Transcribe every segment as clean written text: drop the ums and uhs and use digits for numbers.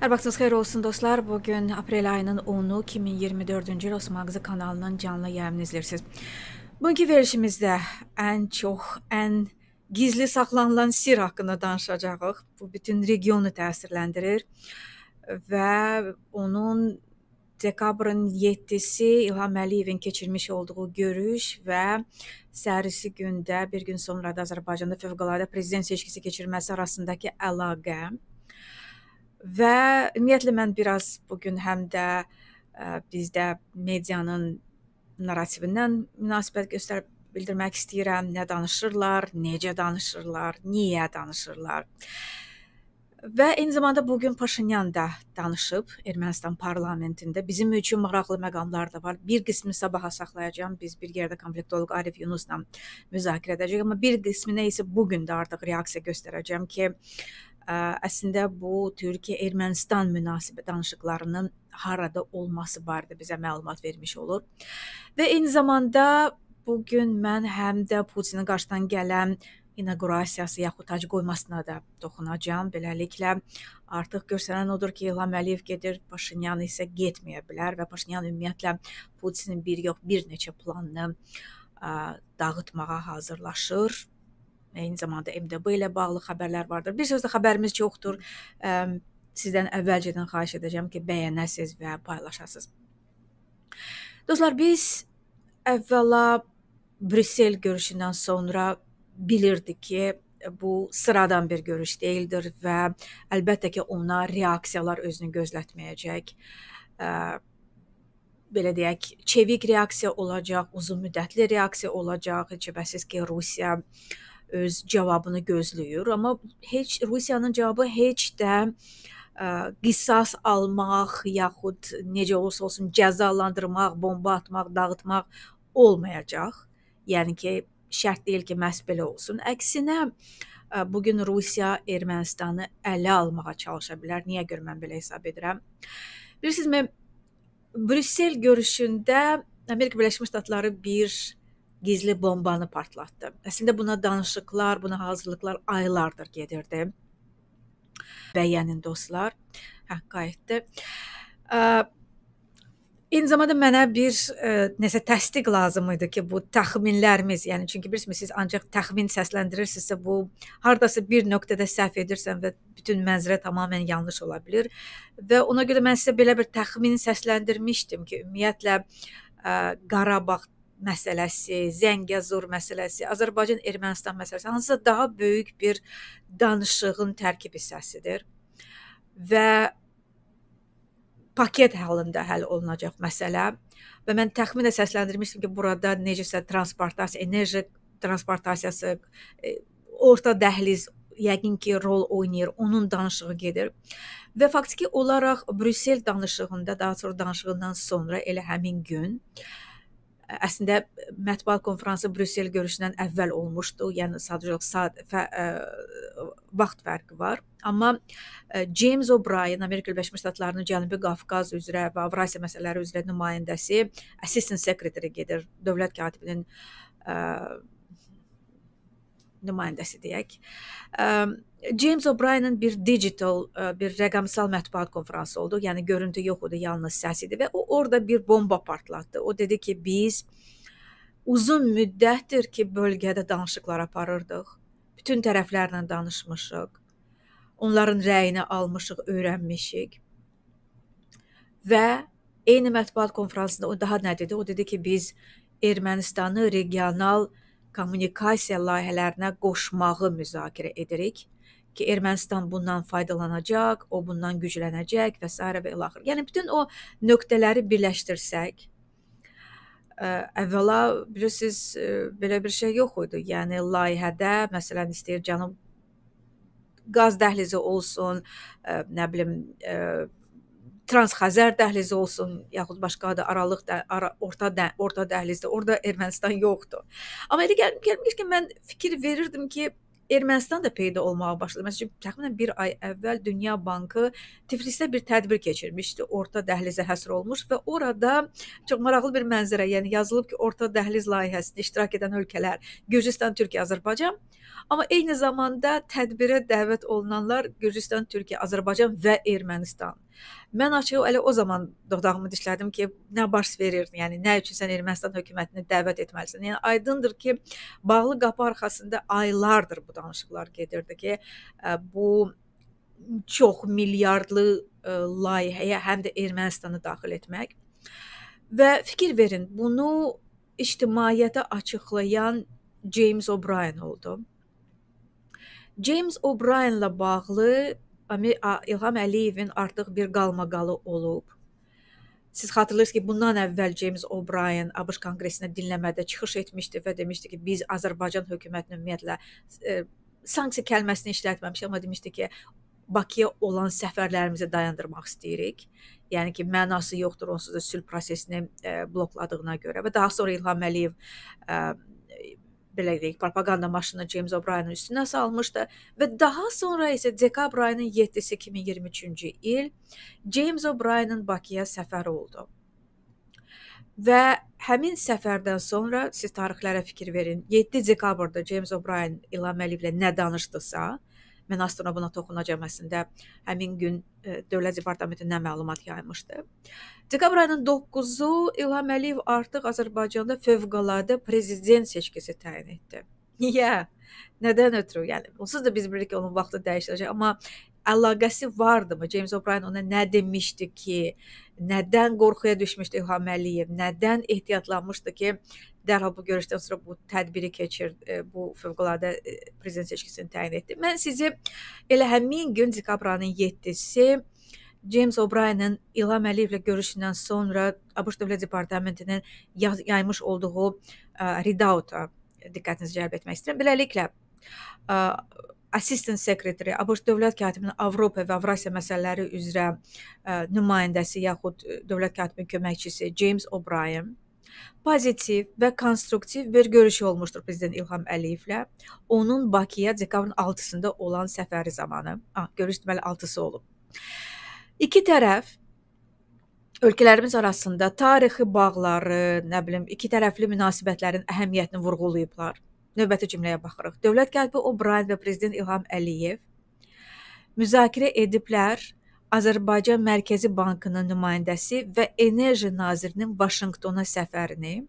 Hər vaxtınız xeyir olsun dostlar. Bugün aprel ayının 10-u 2024-cü il Osmanlıqızı kanalının canlı yayımını izləyirsiniz. Bugünkü verilişimizdə ən gizli saxlanılan sir haqqında danışacağıq. Bu bütün regionu təsirləndirir və onun dekabrın 7-si İlham Əliyevin keçirmiş olduğu görüş və səhərisi gündə bir gün sonra da Azərbaycanda fövqəladə prezident seçkisi keçirilməsi arasındakı əlaqə. Və ümumiyyətlə mən biraz bugün həm də bizdə medianın narrativindən münasibət bildirmək istəyirəm. Nə danışırlar, necə danışırlar, niyə danışırlar. Və eyni zamanda bugün Paşinyan da danışıb Ermənistan parlamentində. Bizim üçün maraqlı məqamlar da var. Bir qismini sabaha saxlayacağım. Biz bir yerdə konfliktoloq Arif Yunusla müzakirə edəcəyik. Amma bir qisminə isə bugün də artıq reaksiya göstərəcəm ki, əslində bu Türkiyə-Ermənistan münasibət danışıqlarının harada olması barədə bizə məlumat vermiş olur. Və eyni zamanda bugün mən həm də Putinin qarşıdan gələn inaugurasiyası yaxud tac qoymasına da toxunacağam. Beləliklə artıq göstərən odur ki, İlham Əliyev gedir, Paşinyan isə getməyə bilər və Paşinyan ümumiyyətlə Putinin bir neçə planını dağıtmağa hazırlaşır. Eyni zamanda MDB ilə bağlı xəbərlər vardır. Bir sözlə xəbərimiz çoxdur. Sizdən əvvəlcədən xahiş edəcəm ki, bəyənəsiz və paylaşasınız. Dostlar, biz əvvəla Brüssel görüşündən sonra bilirdik ki, bu sıradan bir görüş deyildir və əlbəttə ki, ona reaksiyalar özünü gözlətməyəcək. Belə deyək, çevik reaksiya olacaq, uzun müddətli reaksiya olacaq. Heç şübhəsiz ki, Rusiya öz cavabını gözləyir, amma Rusiyanın cavabı heç də qisas almaq, yaxud necə olursa olsun cəzalandırmaq, bomba atmaq, dağıtmaq olmayacaq. Yəni ki, şərt deyil ki, məhz belə olsun. Əksinə, bugün Rusiya Ermənistanı ələ almağa çalışa bilər. Niyə görə mən belə hesab edirəm? Bilirsinizmi, Brüssel görüşündə Amerika Birləşmiş Ştatları bir gizli bombanı partlatdı. Əslində buna danışıqlar, buna hazırlıqlar aylardır gedirdi. Bəyənin dostlar. Qayıtdı. Eyni zamanda mənə bir nəsə təsdiq lazım idi ki, bu təxminlərimiz, yəni çünki bilirsiniz, siz ancaq təxmin səsləndirirsinizsə, bu hardasa bir nöqtədə səhv edirsən və bütün mənzərə tamamilə yanlış ola bilir. Və ona görə mən sizə belə bir təxmin səsləndirmişdim ki, ümumiyyətlə Qarabağ məsələsi, Zəngəzur məsələsi, Azərbaycan-Ermənistan məsələsi hansısa daha böyük bir danışığın tərkib hissəsidir və paket halında həll olunacaq məsələ və mən təxminə səsləndirmişdim ki, burada necəsə transportasiya, enerji transportasiyası, orta dəhliz yəqin ki, rol oynayır, onun danışığı gedir və faktiki olaraq Brüssel danışığında, daha sonra danışığından sonra elə həmin gün əslində mətbuat konfransı Brüssel görüşündən əvvəl olmuşdu, yəni sadəcə vaxt fərqi var. Amma James O'Brien, Amerika Birləşmiş Ştatlarının Cənubi Qafqaz üzrə və Avrasiya məsələləri üzrə nümayəndəsi, Assistant Secretary gedir, dövlət katibinin nümayəndəsi deyək. James O'Brien'in bir rəqəmsal mətbuat konfransı oldu. Yəni görüntü yox idi, yalnız səs idi və o orada bir bomba partlatdı. O dedi ki, biz uzun müddətdir ki, bölgədə danışıqlar aparırdıq. Bütün tərəflərlə danışmışıq. Onların rəyini almışıq, öyrənmişik. Və eyni mətbuat konfransında o daha nə dedi? O dedi ki, biz Ermənistanı regional kommunikasiya layihələrinə qoşmağı müzakirə edirik ki, Ermənistan bundan faydalanacaq, o bundan güclənəcək və s. və ilaxır. Yəni, bütün o nöqtələri birləşdirsək, əvvəla, bilirsiniz, belə bir şey yox idi. Yəni, layihədə, məsələn, istəyir Cənub qaz dəhlizi olsun, nə bilim, Transxəzər dəhlizi olsun, yaxud başqa da orta dəhlizdə, orada Ermənistan yoxdur. Amma elə gəlmiş ki, mən fikir verirdim ki, Ermənistan da peyda olmağa başladı. Məsələn, təxminən bir ay əvvəl Dünya Bankı Tiflisdə bir tədbir keçirmişdi. Orta dəhlizə həsr olmuş və orada çox maraqlı bir mənzərə, yəni yazılıb ki, Orta Dəhliz layihəsində iştirak edən ölkələr Gürcüstan, Türkiyə, Azərbaycan. Amma eyni zamanda tədbirə dəvət olunanlar Gürcüstan, Türkiyə, Azərbaycan və Ermənistan. Mən açığı elə o zaman dodağımı dişlədim ki, nə baş verir? Yəni nə üçün sən Ermənistan hökumətini dəvət etməlisən? Yəni aydındır ki, bağlı qapı arxasında aylardır bu danışıqlar gedirdi ki, bu çox milyardlı layihəyə həm də Ermənistanı daxil etmək. Və fikir verin, bunu ictimaiyyətə açıqlayan James O'Brien oldu. James O'Brien'la bağlı İlham Əliyevin artıq bir qalmaqalı olub. Siz xatırlayırsınız ki, bundan əvvəl James O'Brien ABŞ Konqresinə dinləmədə çıxış etmişdi və demişdi ki, biz Azərbaycan hökumətinin ümumiyyətlə sanksiya kəlməsini işlətməmiş, amma demişdi ki, Bakıya olan səfərlərimizi dayandırmaq istəyirik. Yəni ki, mənası yoxdur onsuz da sülh prosesini blokladığına görə və daha sonra İlham Əliyev belə deyək, propaganda maşını James O'Brien'in üstünə salmışdı və daha sonra isə dekabr ayının 7-si 2023-cü il James O'Brien'in Bakıya səfəri oldu. Və həmin səfərdən sonra siz tarixlərə fikir verin. 7 dekabrda James O'Brien İlham Əliyevlə nə danışdısa, mən az sonra buna toxunacağam əslində, həmin gün Dövlət Departamenti nə məlumat yaymışdı. Dekabr ayının 9-u İlham Əliyev artıq Azərbaycanda fövqəladə prezident seçkisi təyin etdi. Niyə? Nədən ötürü? Yəni, onsuz da biz bilirik ki, onun vaxtı dəyişiləcək, amma əlaqəsi vardımı? James O'Brien ona nə demişdi ki, nədən qorxuya düşmüşdü İlham Əliyev, nədən ehtiyatlanmışdı ki, dərhal bu görüşdən sonra bu tədbiri keçirdi, bu fövqəladə prezident seçkisini təyin etdi. Mən sizi elə həmin gün dekabr ayının 7-si James O'Brien'in İlham Əliyevlə görüşündən sonra ABŞ Dövlət Departamentinin yaymış olduğu readout-a diqqətinizi cəlb etmək istəyirəm. Beləliklə, Assistant Secretary, ABŞ Dövlət Katibinin Avropa və Avrasiya məsələləri üzrə nümayəndəsi yaxud Dövlət Katibinin köməkçisi James O'Brien pozitiv və konstruktiv bir görüş olmuşdur prezident İlham Əliyevlə. Onun Bakıya dekabrın 6-sında olan səfəri zamanı. Görüş deməli 6-sı olub. İki tərəf ölkələrimiz arasında tarixi bağları, nə bilim, iki tərəfli münasibətlərin əhəmiyyətini vurğulayıblar. Növbəti cümləyə baxırıq. Dövlət katibi O'Brien və prezident İlham Əliyev müzakirə ediblər Azərbaycan Mərkəzi Bankının nümayəndəsi və Enerji Nazirinin Vaşinqtona səfərini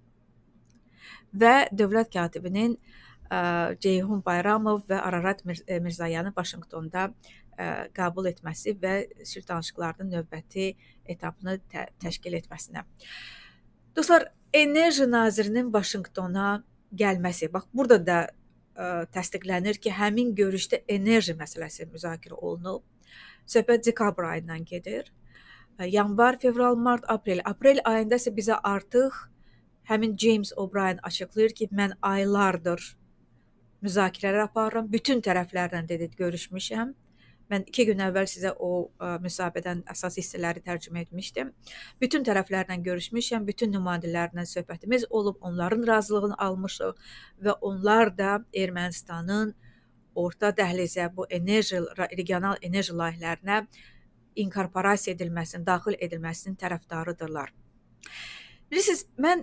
və dövlət katibinin Ceyhun Bayramov və Ararat Mirzayanı Vaşinqtonda qəbul etməsi və sülh danışıqlarının növbəti etapını təşkil etməsinə. Dostlar, Enerji Nazirinin Vaşinqtona gəlməsi, bax burada da təsdiqlənir ki, həmin görüşdə enerji məsələsi müzakirə olunub. Söhbət dekabr ayından gedir. Yanvar, fevral, mart, aprel. Aprel ayında isə bizə artıq həmin James O'Brien açıqlayır ki, mən aylardır müzakirələr aparıram. Bütün tərəflərlə dedi, görüşmüşəm. Mən 2 gün əvvəl sizə o müsahibədən əsas hissələri tərcümə etmişdim. Bütün tərəflərlə görüşmüşəm, bütün nümayəndələrlə söhbətimiz olub, onların razılığını almışıq və onlar da Ermənistanın Orta Dəhlizə, bu regional enerji layihələrinə inkorporasiya edilməsinin, daxil edilməsinin tərəfdarıdırlar. Bilirsiniz, mən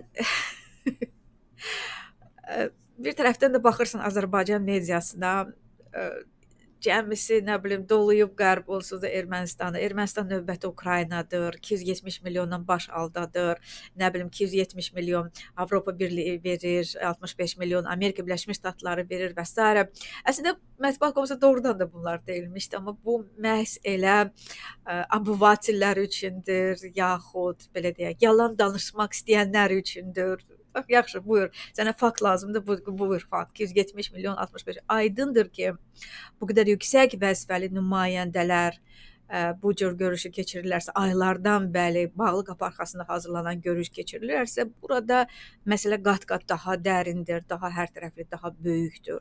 bir tərəfdən də baxırsan Azərbaycan mediasına, cəmisi, nə bilim, doluyub qərb onsuz da Ermənistanda. Ermənistan növbəti Ukraynadır, 270 milyondan baş aldadır, nə bilim, 270 milyon Avropa Birliyi verir, 65 milyon Amerika Birləşmiş Ştatları verir və s. Əslində, mətbuat komisiyası doğrudan da bunlar deyilmişdi, amma bu məhz elə abuvatillər üçündür, yaxud, belə deyək, yalan danışmaq istəyənlər üçündür. Bax, yaxşı, buyur, sənə fakt lazımdır, buyur fakt, 270 milyon, 65. Aydındır ki, bu qədər yüksək vəzifəli nümayəndələr bu cür görüşü keçirirlərsə, aylardan bəri bağlı qapı arxasında hazırlanan görüş keçirirlərsə, burada məsələ qat-qat daha dərindir, daha hər tərəfli, daha böyükdür.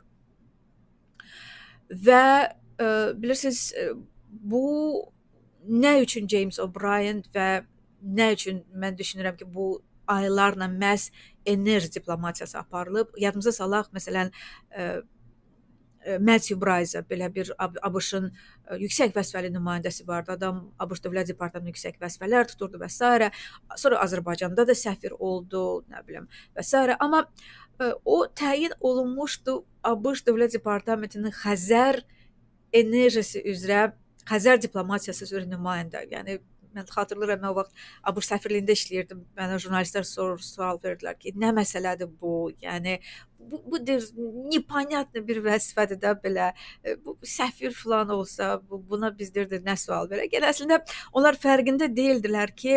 Və bilirsiniz, bu nə üçün James O'Brien və nə üçün mən düşünürəm ki, bu aylarla məhz enerji diplomatiyası aparılıb. Yadımıza salaq, məsələn, Matthew Bryce belə bir ABŞ-ın yüksək vəzifəli nümayəndəsi vardı. Adam ABŞ Dövlət Departamentının yüksək vəzifələr tuturdu və s. Sonra Azərbaycanda da səfir oldu, nə bilim və s. Amma o təyin olunmuşdu ABŞ Dövlət Departamentinin Xəzər enerjisi üzrə, Xəzər diplomatiyası üzrə nümayəndə. Yəni mən xatırlayıram, mən o vaxt ABŞ səfirliyində işləyirdim. Mənə jurnalistlər sual verdilər ki, nə məsələdir bu? Yəni bu непонятно bir vəzifədir də belə. Bu səfir falan olsa, buna biz deyirdik nə sual verək. Yəni əslində onlar fərqində deyildilər ki,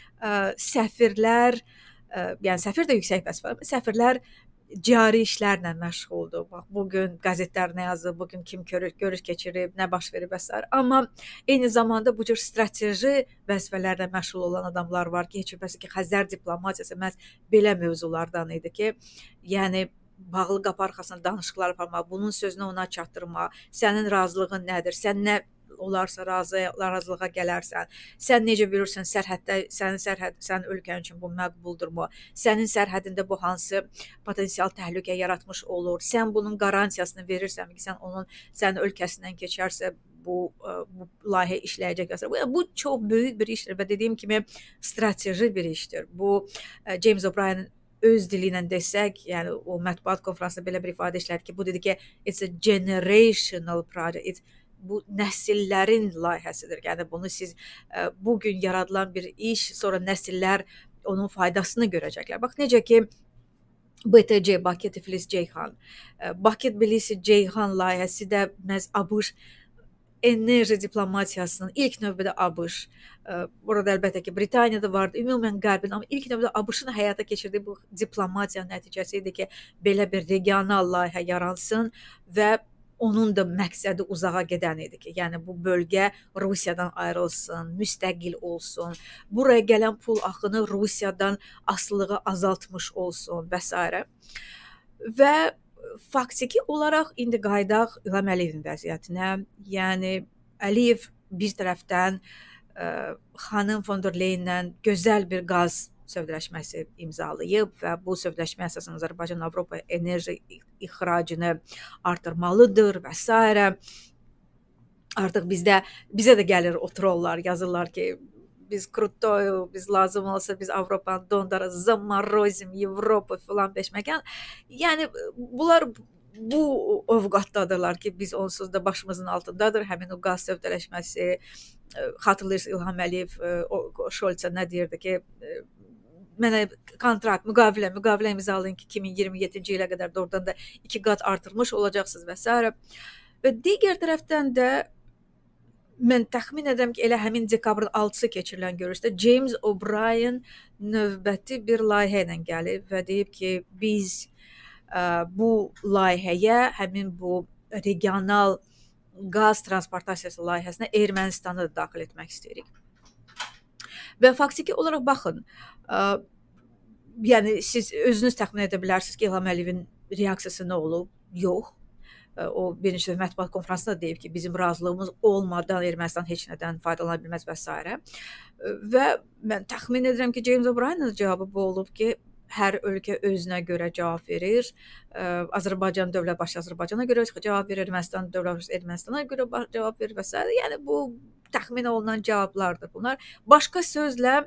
səfirlər, yəni səfir də yüksək vəzifə, səfirlər cari işlərlə məşğuldur. Bax, bugün qəzetlər nə yazıb, bugün kim görüş keçirib, nə baş verib və s. Amma eyni zamanda bu cür strateji vəzifələrlə məşğul olan adamlar var ki, heç şübhəsiz ki, Xəzər diplomatiyası məhz belə mövzulardan idi ki, yəni bağlı qapı arxasında danışıqlar aparmaq, bunun sözünü ona çatdırmaq, sənin razılığın nədir, sən nə olarsa razılığa gələrsən, sən necə bilirsən sərhəddə, sənin ölkən üçün bu məqbuldurmu, sənin sərhədində bu hansı potensial təhlükə yaratmış olur, sən bunun qarantiyasını verirsən ki, sən onun sənin ölkəsindən keçərsə bu layihə işləyəcək. Bu çox böyük bir işdir və dediyim kimi strateji bir işdir. Bu James O'Brien öz dili ilə desək, yəni o mətbuat konfransında belə bir ifadə işlədi ki, bu dedi ki, it's a generational project, bu nəsillərin layihəsidir. Yəni bunu siz bugün yaradılan bir iş, sonra nəsillər onun faydasını görəcəklər. Bax necə ki BTC, Bakı Tiflis Ceyhan, Bakı Tbilisi Ceyhan layihəsi də məhz ABŞ enerji diplomatiyasının ilk növbədə ABŞ, burada əlbəttə ki, Britaniyada vardı, ümumən Qərbin, amma ilk növbədə ABŞ-ın həyata keçirdiyi bu diplomatiya nəticəsi idi ki, belə bir regional layihə yaransın və onun da məqsədi uzağa gedən idi ki, yəni bu bölgə Rusiyadan ayrılsın, müstəqil olsun, buraya gələn pul axını Rusiyadan asılılığı azaltmış olsun və s. Və faktiki olaraq indi qayıdaq İlham Əliyevin vəziyyətinə. Yəni Əliyev bir tərəfdən xanım von der Leyenlə gözəl bir qaz sövdələşməsi imzalayıb və bu sövdələşmə əsasən Azərbaycan Avropa enerji ixracını artırmalıdır və s. Artıq bizə də gəlir o trollar, yazırlar ki, biz kruttoyu, biz lazım olsa biz Avropanı dondarız, zamorozim Avropa falan beşməkan. Yəni bunlar bu ovqatdadırlar ki, biz onsuz da başımızın altındadır. Həmin o qaz sövdələşməsi, xatırlayırsınız İlham Əliyev Şolça nə deyirdi ki, mənə kontrakt, müqavilə imzalayın ki, 2027-ci ilə qədər doğrudan da 2 qat artırmış olacaqsınız və s. Və digər tərəfdən də mən təxmin edirəm ki, elə həmin dekabrın 6-sı keçirilən görüşdə James O'Brien növbəti bir layihə ilə gəlib və deyib ki, biz bu layihəyə, həmin bu regional qaz transportasiyası layihəsinə Ermənistanı da daxil etmək istəyirik. Və faktiki olaraq baxın, yəni siz özünüz təxmin edə bilərsiniz ki, İlham Əliyevin reaksiyası nə olub? Yox. O birinci mətbuat konfransında deyib ki, bizim razılığımız olmadan Ermənistan heç nədən faydalana bilməz və s. Və mən təxmin edirəm ki, James O'Brien'ın cavabı bu olub ki, hər ölkə özünə görə cavab verir. Azərbaycan dövlət başı Azərbaycana görə cavab verir, Ermənistan dövlət başı Ermənistana görə cavab verir və s. Yəni bu təxmin olunan cavablardır bunlar. Başqa sözlə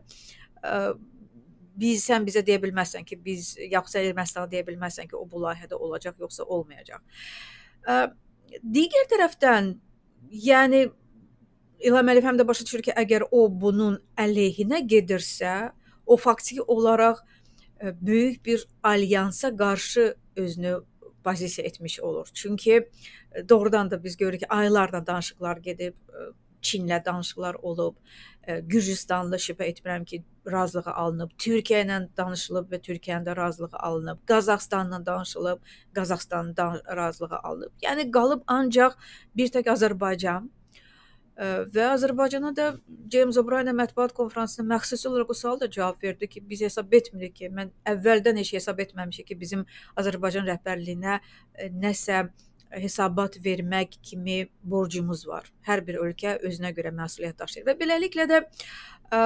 sən bizə deyə bilməzsən ki, yoxsa Ermənistana deyə bilməzsən ki, o bu layihədə olacaq, yoxsa olmayacaq. Digər tərəfdən, yəni İlham Əliyev həm də başa düşür ki, əgər o bunun əleyhinə gedirsə, o faktiki olaraq böyük bir alyansa qarşı özünü pozisiya etmiş olur. Çünki doğrudan da biz görürük ki, aylarla danışıqlar gedib, Çinlə danışıqlar olub, Gürcüstanla şübhə etmirəm ki, razılığı alınıb, Türkiyə ilə danışılıb və Türkiyənin də razılığı alınıb, Qazaxstanla danışılıb, Qazaxstanın da razılığı alınıb. Yəni qalıb ancaq bir tək Azərbaycan və Azərbaycana da James O'Brien mətbuat konfransında məxsusi olaraq o sual da cavab verdi ki, biz hesab etmirik ki, mən əvvəldən heç hesab etməmişik ki, bizim Azərbaycan rəhbərliyinə nəsə hesabat vermək kimi borcumuz var. Hər bir ölkə özünə görə məsuliyyət daşıyır və beləliklə də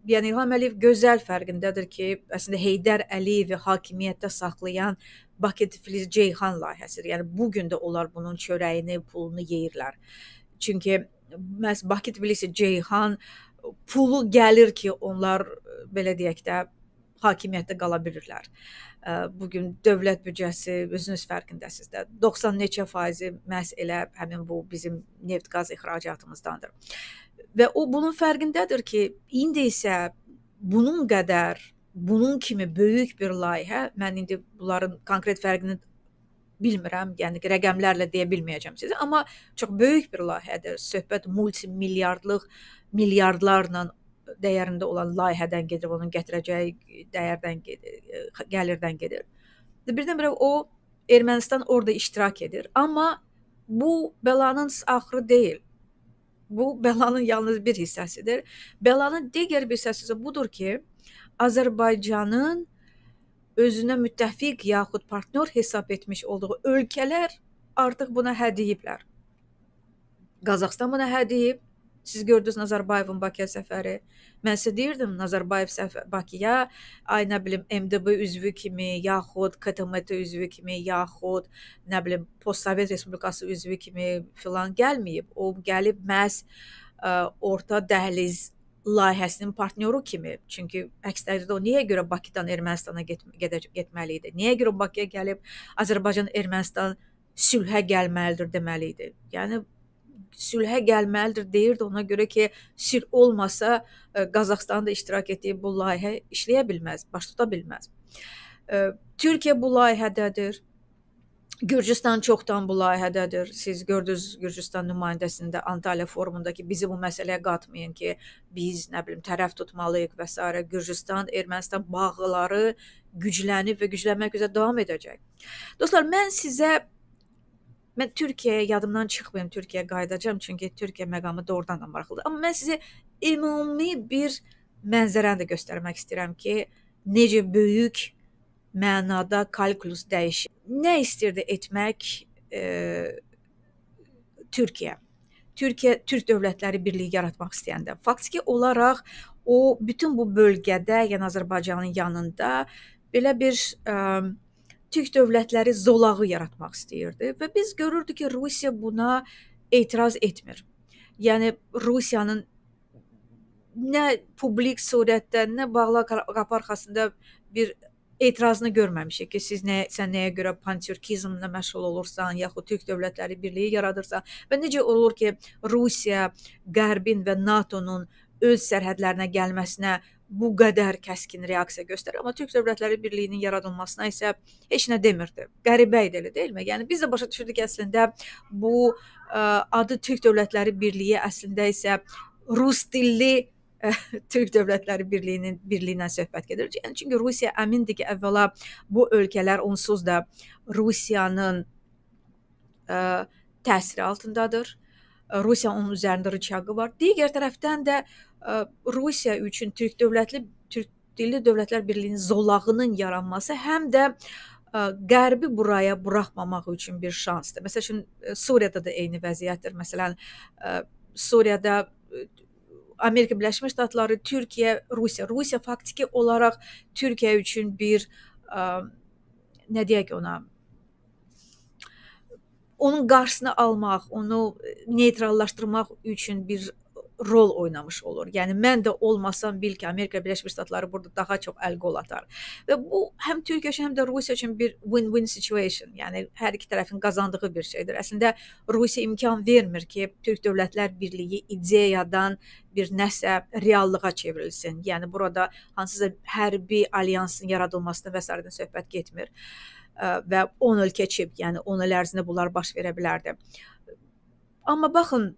yəni İlham Əliyev gözəl fərqindədir ki, əslində Heydər Əliyevi hakimiyyətdə saxlayan Bakı Tiflis Ceyhan layihəsidir. Yəni bu gün də onlar bunun çörəyini, pulunu yeyirlər. Çünki məhz Bakı Tbilisi Ceyhan pulu gəlir ki, onlar belə deyək də hakimiyyətdə qala bilirlər. Bu gün dövlət büdcəsi özünüz fərqindəsiniz də 90 neçə faizi məhz elə həmin bu bizim neft qaz ixracatımızdandır. Və o bunun fərqindədir ki, indi isə bunun qədər, bunun kimi böyük bir layihə, mən indi bunların konkret fərqini bilmirəm, yəni rəqəmlərlə deyə bilməyəcəm sizə, amma çox böyük bir layihədir. Söhbət multimilyardlıq, milyardlarla dəyərində olan layihədən gedir, onun gətirəcəyi dəyərdən gedir, gəlirdən gedir. Birdən-birə o Ermənistan orada iştirak edir, amma bu bəlanın axırı deyil. Bu bəlanın yalnız bir hissəsidir. Bəlanın digər bir hissəsi budur ki, Azərbaycanın özünə müttəfiq yaxud partnyor hesab etmiş olduğu ölkələr artıq buna hə deyiblər. Qazaxstan buna hə deyib. Siz gördünüz Nazarbayevin Bakıya səfəri. Mən sizə deyirdim, Nazarbayev Bakıya, nə bilim, MDB üzvü kimi, yaxud KTMT üzvü kimi, yaxud nə bilim, Postsovet Respublikası üzvü kimi filan gəlməyib. O gəlib məhz orta dəhliz layihəsinin partnyoru kimi. Çünki əks təqdirdə o niyə görə Bakıdan Ermənistana getməli idi? Niyə görə Bakıya gəlib Azərbaycan Ermənistan sülhə gəlməlidir deməli idi? Yəni sülhə gəlməlidir deyirdi ona görə ki, sülh olmasa Qazaxstanın da iştirak etdiyi bu layihə işləyə bilməz, baş tuta bilməz. Türkiyə bu layihədədir. Gürcüstan çoxdan bu layihədədir. Siz gördünüz Gürcüstan nümayəndəsində Antalya forumunda ki, bizi bu məsələyə qatmayın ki, biz nə bilim tərəf tutmalıyıq və s. Gürcüstan, Ermənistan bağları güclənib və güclənmək üzrə davam edəcək. Dostlar, mən Türkiyəyə yadımdan çıxmayım, Türkiyəyə qayıdacağam, çünki Türkiyə məqamı doğrudan da maraqlıdır. Amma mən sizə ümumi bir mənzərəni də göstərmək istəyirəm ki, necə böyük mənada kalkulus dəyişir. Nə istirdi etmək Türkiyə? Türkiyə Türk Dövlətləri Birliyi yaratmaq istəyəndə. Faktiki olaraq o bütün bu bölgədə, yəni Azərbaycanın yanında belə bir Türk dövlətləri zolağı yaratmaq istəyirdi və biz görürdük ki, Rusiya buna etiraz etmir. Yəni Rusiyanın nə publik surətdə, nə bağlı qapı arxasında bir etirazını görməmişik ki, sən nəyə görə pan-türkizmlə məşğul olursan, yaxud Türk Dövlətləri Birliyi yaradırsan və necə olur ki, Rusiya, Qərbin və NATO-nun öz sərhədlərinə gəlməsinə bu qədər kəskin reaksiya göstərir, amma Türk Dövlətləri Birliyinin yaradılmasına isə heç nə demirdi. Qəribə idi, elə deyilmi? Yəni biz də başa düşürdük ki, əslində bu adı Türk Dövlətləri Birliyi əslində isə Rus dilli Türk Dövlətləri Birliyindən söhbət gedir. Yəni çünki Rusiya əmindir ki, əvvəla bu ölkələr onsuz da Rusiyanın təsiri altındadır. Rusiya onun üzərində rıçağı var. Digər tərəfdən də Rusiya üçün Türk dilli dövlətlər birliyinin zolağının yaranması həm də Qərbi buraya buraxmamaq üçün bir şansdır. Məsəl üçün Suriyada da eyni vəziyyətdir. Məsələn, Suriyada Amerika Birləşmiş Ştatları, Türkiyə, Rusiya faktiki olaraq Türkiyə üçün bir nə deyək ona, onun qarşısını almaq, onu neytrallaşdırmaq üçün bir rol oynamış olur. Yəni mən də olmasam bil ki, Amerika Birləşmiş Ştatları burada daha çox əl-qol atar. Və bu həm Türkiyə üçün, həm də Rusiya üçün bir win-win situation, yəni hər iki tərəfin qazandığı bir şeydir. Əslində Rusiya imkan vermir ki, Türk Dövlətlər Birliyi ideyadan bir nəsə reallığa çevrilsin. Yəni burada hansısa hərbi alyansın yaradılmasına və s. söhbət getmir. Və 10 il keçib, yəni 10 il ərzində bunlar baş verə bilərdi. Amma baxın,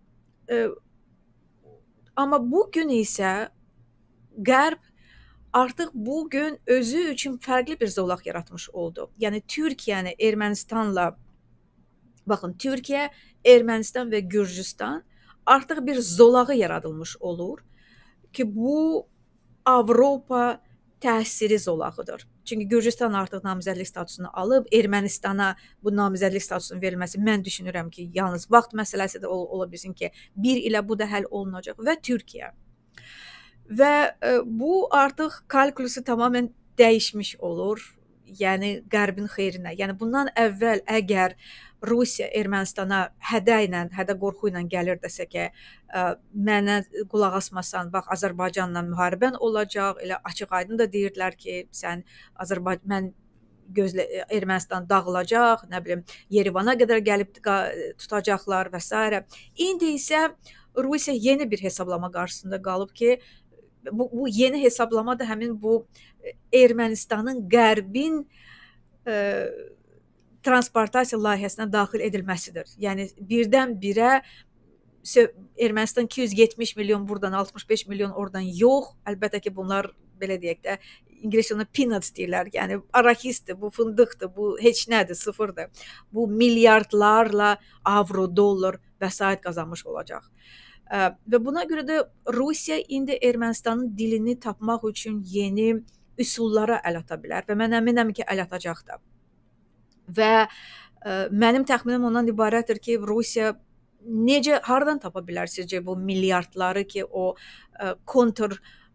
amma bugün isə Qərb artıq bugün özü üçün fərqli bir zolaq yaratmış oldu. Yəni Türkiyəni Ermənistanla, baxın, Türkiyə, Ermənistan və Gürcüstan artıq bir zolağı yaradılmış olur ki, bu Avropa təsiri zolağıdır. Çünki Gürcüstan artıq namizədlik statusunu alıb, Ermənistana bu namizədlik statusunun verilməsi mən düşünürəm ki, yalnız vaxt məsələsi də ola bilsin ki, bir ilə bu da həll olunacaq və Türkiyə. və bu artıq kalkulusu tamamilə dəyişmiş olur. Yəni Qərbin xeyrinə. Yəni bundan əvvəl əgər Rusiya Ermənistana hədə qorxu ilə gəlirdisə ki, mənə qulaq asmasan, bax Azərbaycanla müharibən olacaq, elə açıq-aydın da deyirdilər ki, sən mən Ermənistan dağılacaq, nə bilim, Yerevana qədər gəlib tutacaqlar və s. İndi isə Rusiya yeni bir hesablama qarşısında qalıb ki, bu yeni hesablama da həmin bu Ermənistanın Qərbin transportasiya layihəsinə daxil edilməsidir. Yəni birdən-birə Ermənistan 270 milyon buradan, 65 milyon oradan yox. Əlbəttə ki, bunlar belə deyək də, İngiliscə ona peanuts deyirlər. Yəni arxisdir, bu fındıqdır, bu heç nədir, sıfırdır. Bu milyardlarla avro, dollar vəsait qazanmış olacaq. Və buna görə də Rusiya indi Ermənistanın dilini tapmaq üçün yeni üsullara əl ata bilər və mən əminəm ki, əl atacaq da. Və mənim təxminim ondan ibarətdir ki, Rusiya hardan tapa bilər sizcə bu milyardları ki, o kontr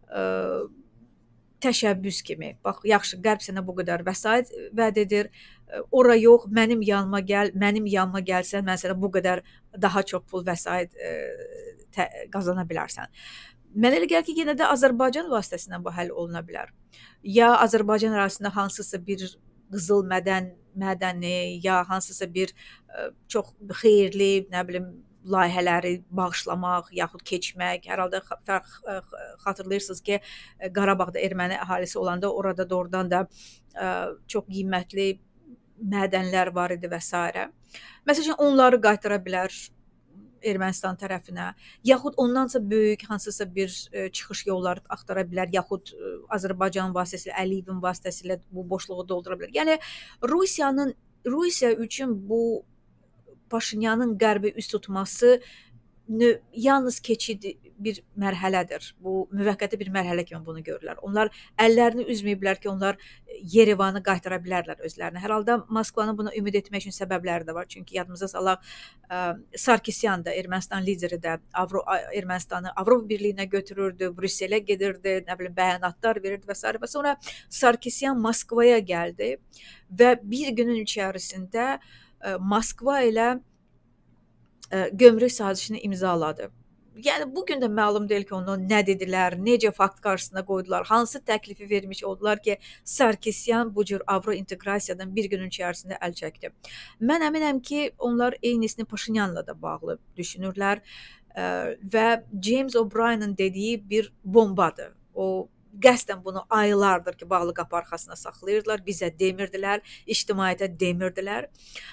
təşəbbüs kimi. Bax, yaxşı, Qərb sənə bu qədər vəsait vəd edir. Ora yox, mənim yanıma gəlsən, mən sənə bu qədər daha çox pul vəsait qazana bilərsən. Mənə elə gəlir ki, yenə də Azərbaycan vasitəsilə bu həll oluna bilər. Ya Azərbaycan arasında hansısa bir qızıl mədəni, ya hansısa bir çox xeyirli, nə bilim, layihələri bağışlamaq, yaxud keçmək. Hər halda xatırlayırsınız ki, Qarabağda erməni əhalisi olanda orada doğrudan da çox qiymətli mədənlər var idi və s. Məsələn, onları qaytara bilər Ermənistan tərəfinə, yaxud ondansa böyük hansısa bir çıxış yolları axtara bilər, yaxud Azərbaycan vasitəsilə, Əliyevin vasitəsilə bu boşluğu doldura bilər. Yəni Rusiya üçün bu Paşinyanın Qərbə üst tutması yalnız keçid bir mərhələdir. Bu müvəqqəti bir mərhələ kimi bunu görürlər. Onlar əllərini üzməyiblər ki, onlar Yerevanı qaytara bilərlər özlərinə. Hər halda Moskvanın buna ümid etmək üçün səbəbləri də var. Çünki yadımıza salaq, Sarkisyan da, Ermənistan lideri də Ermənistanı Avropa Birliyinə götürürdü, Brüsselə gedirdi, nə bilim, bəyanatlar verirdi və s. Və sonra Sarkisyan Moskvaya gəldi və bir günün içərisində Moskva ilə gömrük sazişini imzaladı. Yəni bugün də məlum deyil ki, onu nə dedilər, necə fakt qarşısına qoydular, hansı təklifi vermiş oldular ki, Sarkisyan bu cür Avro inteqrasiyadan bir günün içərisində əl çəkdi. Mən əminəm ki, onlar eynisini Paşinyanla da bağlı düşünürlər və James O'Brien'in dediyi bir bombadır. O qəsdən bunu aylardır ki, bağlı qapı arxasına saxlayırdılar, bizə demirdilər, ictimaiyyətə demirdilər.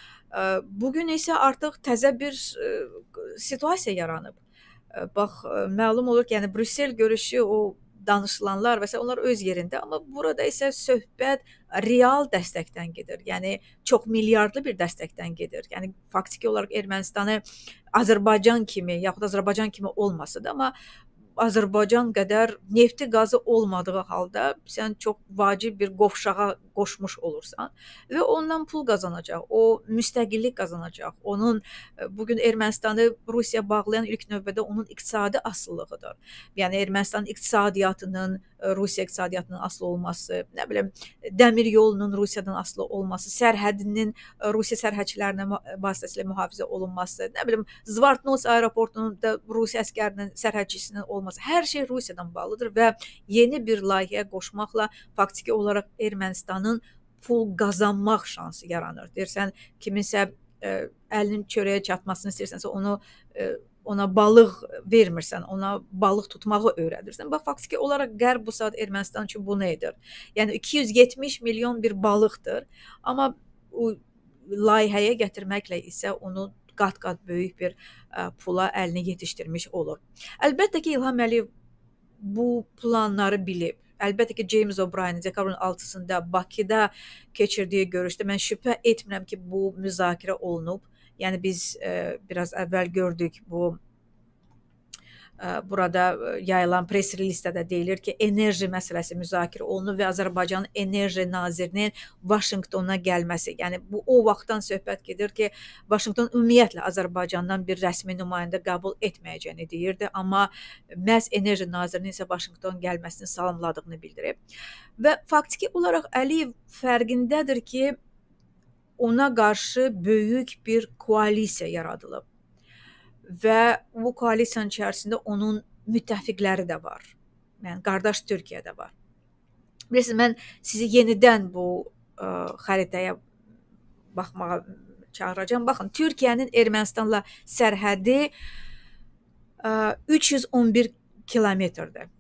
Bugün isə artıq təzə bir situasiya yaranıb. Bax, məlum olur ki, yəni Brüssel görüşü, o danışılanlar və s. onlar öz yerində, amma burada isə söhbət real dəstəkdən gedir. Yəni çox milyardlı bir dəstəkdən gedir. Yəni faktiki olaraq Ermənistanı Azərbaycan kimi, yaxud Azərbaycan kimi olmasa da, amma Azərbaycan qədər nefti qazı olmadığı halda sən çox vacib bir qovşağa qoşmuş olursan və ondan pul qazanacaq, o müstəqillik qazanacaq. Onun bugün Ermənistanı Rusiya bağlayan ilk növbədə onun iqtisadi asılılığıdır. Yəni Ermənistanın iqtisadiyyatının Rusiya iqtisadiyyatının asılı olması, nə bilim, dəmir yolunun Rusiyadan asılı olması, sərhədinin Rusiya sərhədçilərinə vasitəsilə mühafizə olunması, nə bilim, Zvartnos aeroportunun da Rusiya əskərinin, sərhədçisinin olması, hər şey Rusiyadan bağlıdır və yeni bir layihəyə qoşmaqla faktiki olaraq Ermənistanın pul qazanmaq şansı yaranır. Deyirsən, kiminsə əlinin çörəyə çatmasını istəyirsənsə, ona balıq vermirsən, ona balıq tutmağı öyrədirsən. Bax, faktiki olaraq Qərb bu saat Ermənistan üçün bunu edir. Yəni 270 milyon bir balıqdır, amma o layihəyə gətirməklə isə onu qat-qat böyük bir pula əlini yetişdirmiş olur. Əlbəttə ki, İlham Əliyev bu planları bilib. Əlbəttə ki, James O'Brien dekabrın 6-sında Bakıda keçirdiyi görüşdə mən şübhə etmirəm ki, bu müzakirə olunub. Yəni biz biraz əvvəl gördük bu burada yayılan press releasedə deyilir ki, enerji məsələsi müzakirə olunur və Azərbaycanın enerji nazirinin Vaşinqtona gəlməsi. Yəni bu o vaxtdan söhbət gedir ki, Vaşinqton ümumiyyətlə Azərbaycandan bir rəsmi nümayəndə qəbul etməyəcəyini deyirdi, amma məhz enerji nazirinin isə Vaşinqton gəlməsini salamladığını bildirib. Və faktiki olaraq Əliyev fərqindədir ki, ona qarşı böyük bir koalisiya yaradılıb. Və bu koalisiyanın içərisində onun müttəfiqləri də var. Yəni qardaş Türkiyə də var. Bilirsiniz, mən sizi yenidən bu xəritəyə baxmağa çağıracağam. Baxın, Türkiyənin Ermənistanla sərhədi 311 kilometrdir.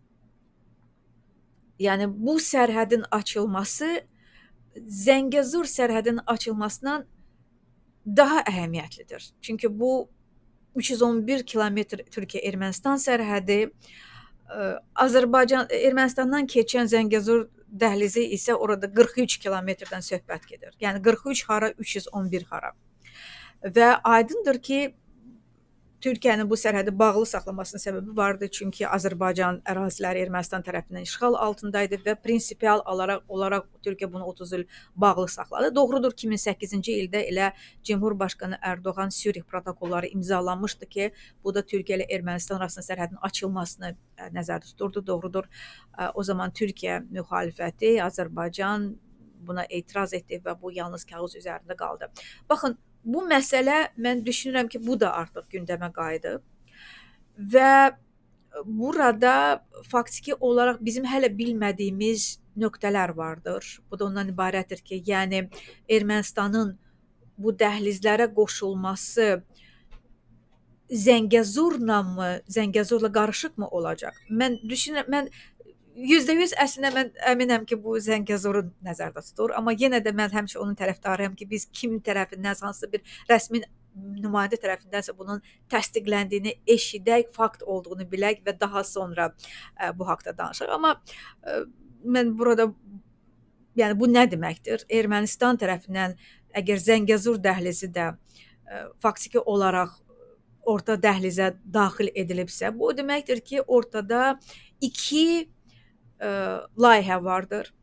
Yəni bu sərhədin açılması Zəngəzur sərhədinin açılmasından daha əhəmiyyətlidir. Çünki bu 311 kilometr Türkiyə-Ermənistan sərhədi, Azərbaycan Ermənistandan keçən Zəngəzur dəhlizi isə orada 43 kilometrdən söhbət gedir. Yəni 43 hara, 311 hara. Və aydındır ki, Türkiyənin bu sərhədi bağlı saxlamasının səbəbi vardı, çünki Azərbaycan əraziləri Ermənistan tərəfindən işğal altındaydı və prinsipial olaraq Türkiyə bunu 30 il bağlı saxladı. Doğrudur, 2008-ci ildə elə Cumhurbaşqanı Ərdoğan Sürih protokolları imzalanmışdı ki, bu da Türkiyə ilə Ermənistan arasında sərhədin açılmasını nəzərdə tuturdu. Doğrudur, o zaman Türkiyə müxalifəti, Azərbaycan buna etiraz etdi və bu yalnız kağız üzərində qaldı. Baxın, bu məsələ, mən düşünürəm ki, bu da artıq gündəmə qayıdıb və burada faktiki olaraq bizim hələ bilmədiyimiz nöqtələr vardır. Bu da ondan ibarətdir ki, yəni Ermənistanın bu dəhlizlərə qoşulması Zəngəzurla mı, Zəngəzurla qarışıq mı olacaq? Mən düşünürəm, mən %100 əslində mən əminəm ki, bu Zəngəzuru nəzərdə tutur, amma yenə də mən həmişə onun tərəfdarıyam ki, biz kim tərəfindən, hansısa bir rəsmi nümayəndə tərəfindənsə bunun təsdiqləndiyini eşidək, fakt olduğunu bilək və daha sonra bu haqda danışaq. Amma mən burada, yəni bu nə deməkdir? Ermənistan tərəfindən əgər Zəngəzur dəhlizi də faktiki olaraq orta dəhlizə daxil edilibsə, bu o deməkdir ki, ortada iki layihə vardır.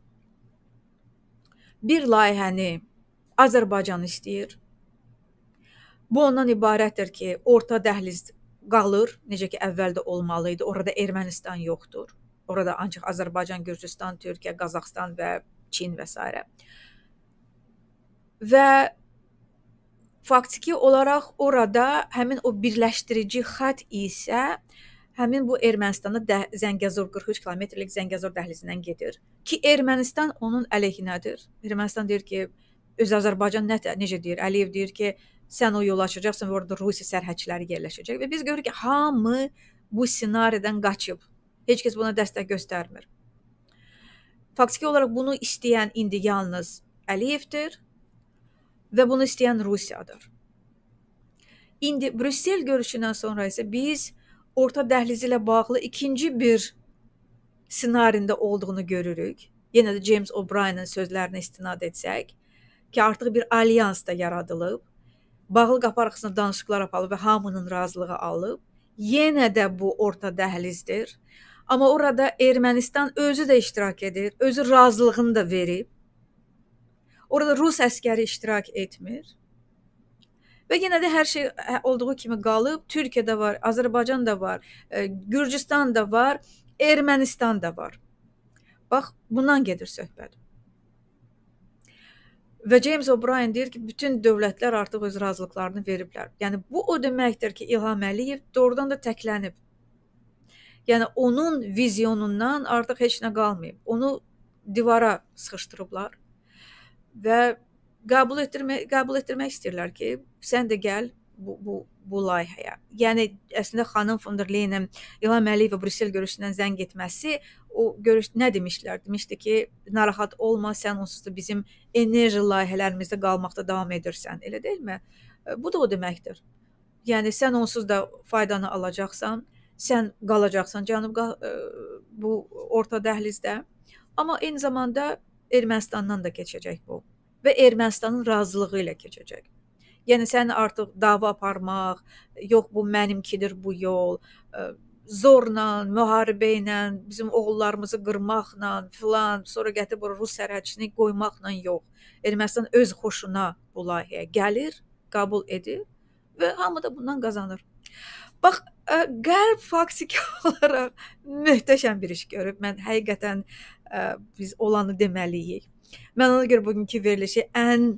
Bir layihəni Azərbaycan istəyir. Bu ondan ibarətdir ki, orta dəhliz qalır, necə ki əvvəldə olmalıydı. Orada Ermənistan yoxdur. Orada ancaq Azərbaycan, Gürcüstan, Türkiyə, Qazaxstan və Çin və s. Və faktiki olaraq orada həmin o birləşdirici xətt isə həmin bu Ermənistanda Zəngəzur 43 kilometrlik Zəngəzur dəhlizindən gedir ki, Ermənistan onun əleyhinədir. Ermənistan deyir ki, öz Azərbaycan necə deyir? Əliyev deyir ki, sən o yolu açacaqsan və orada Rusiya sərhədçiləri yerləşəcək və biz görürük ki, hamı bu senaridən qaçıb. Heç kəs buna dəstək göstərmir. Faktiki olaraq bunu istəyən indi yalnız Əliyevdir və bunu istəyən Rusiyadır. İndi Brüssel görüşündən sonra isə biz orta dəhlizi ilə bağlı ikinci bir ssenarində olduğunu görürük. Yenə də James O'Brien'in sözlərinə istinad etsək ki, artıq bir alyans da yaradılıb, bağlı qapı arxasında danışıqlar aparılıb və hamının razılığı alıb. Yenə də bu orta dəhlizdir. Amma orada Ermənistan özü də iştirak edir, özü razılığını da verib. Orada Rus əskəri iştirak etmir. Və yenə də hər şey olduğu kimi qalıb. Türkiyədə var, Azərbaycan da var, Gürcüstan da var, Ermənistan da var. Bax, bundan gedir söhbət. Və James O'Brien deyir ki, bütün dövlətlər artıq öz razılıqlarını veriblər. Yəni, bu o deməkdir ki, İlham Əliyev doğrudan da təklənib. Yəni, onun vizyonundan artıq heç nə qalmayıb. Onu divara sıxışdırıblar və qəbul etdirmək istəyirlər ki, sən də gəl bu layihəyə. Yəni, əslində xanım von der Leyenin İlham Əliyevə Brüssel görüşündən zəng etməsi, o görüş nə demişlər? Demişdi ki, narahat olma, sən onsuz da bizim enerji layihələrimizdə qalmaqda davam edirsən, elə deyilmi? Bu da o deməkdir. Yəni, sən onsuz da faydanı alacaqsan, sən qalacaqsan bu orta dəhlizdə, amma eyni zamanda Ermənistandan da keçəcək bu və Ermənistanın razılığı ilə keçəcək. Yəni, sən artıq dava aparmaq, yox bu mənimkidir bu yol, zorla, müharibə ilə, bizim oğullarımızı qırmaqla filan, sonra gətirib bura Rus sərhədçisini qoymaqla yox. Ermənistan öz xoşuna bu layihəyə gəlir, qəbul edir və hamı da bundan qazanır. Bax, Qərb faktiki olaraq möhtəşəm bir iş görüb. Mən həqiqətən biz olanı deməliyik. Mən ona görə bugünkü verilişi ən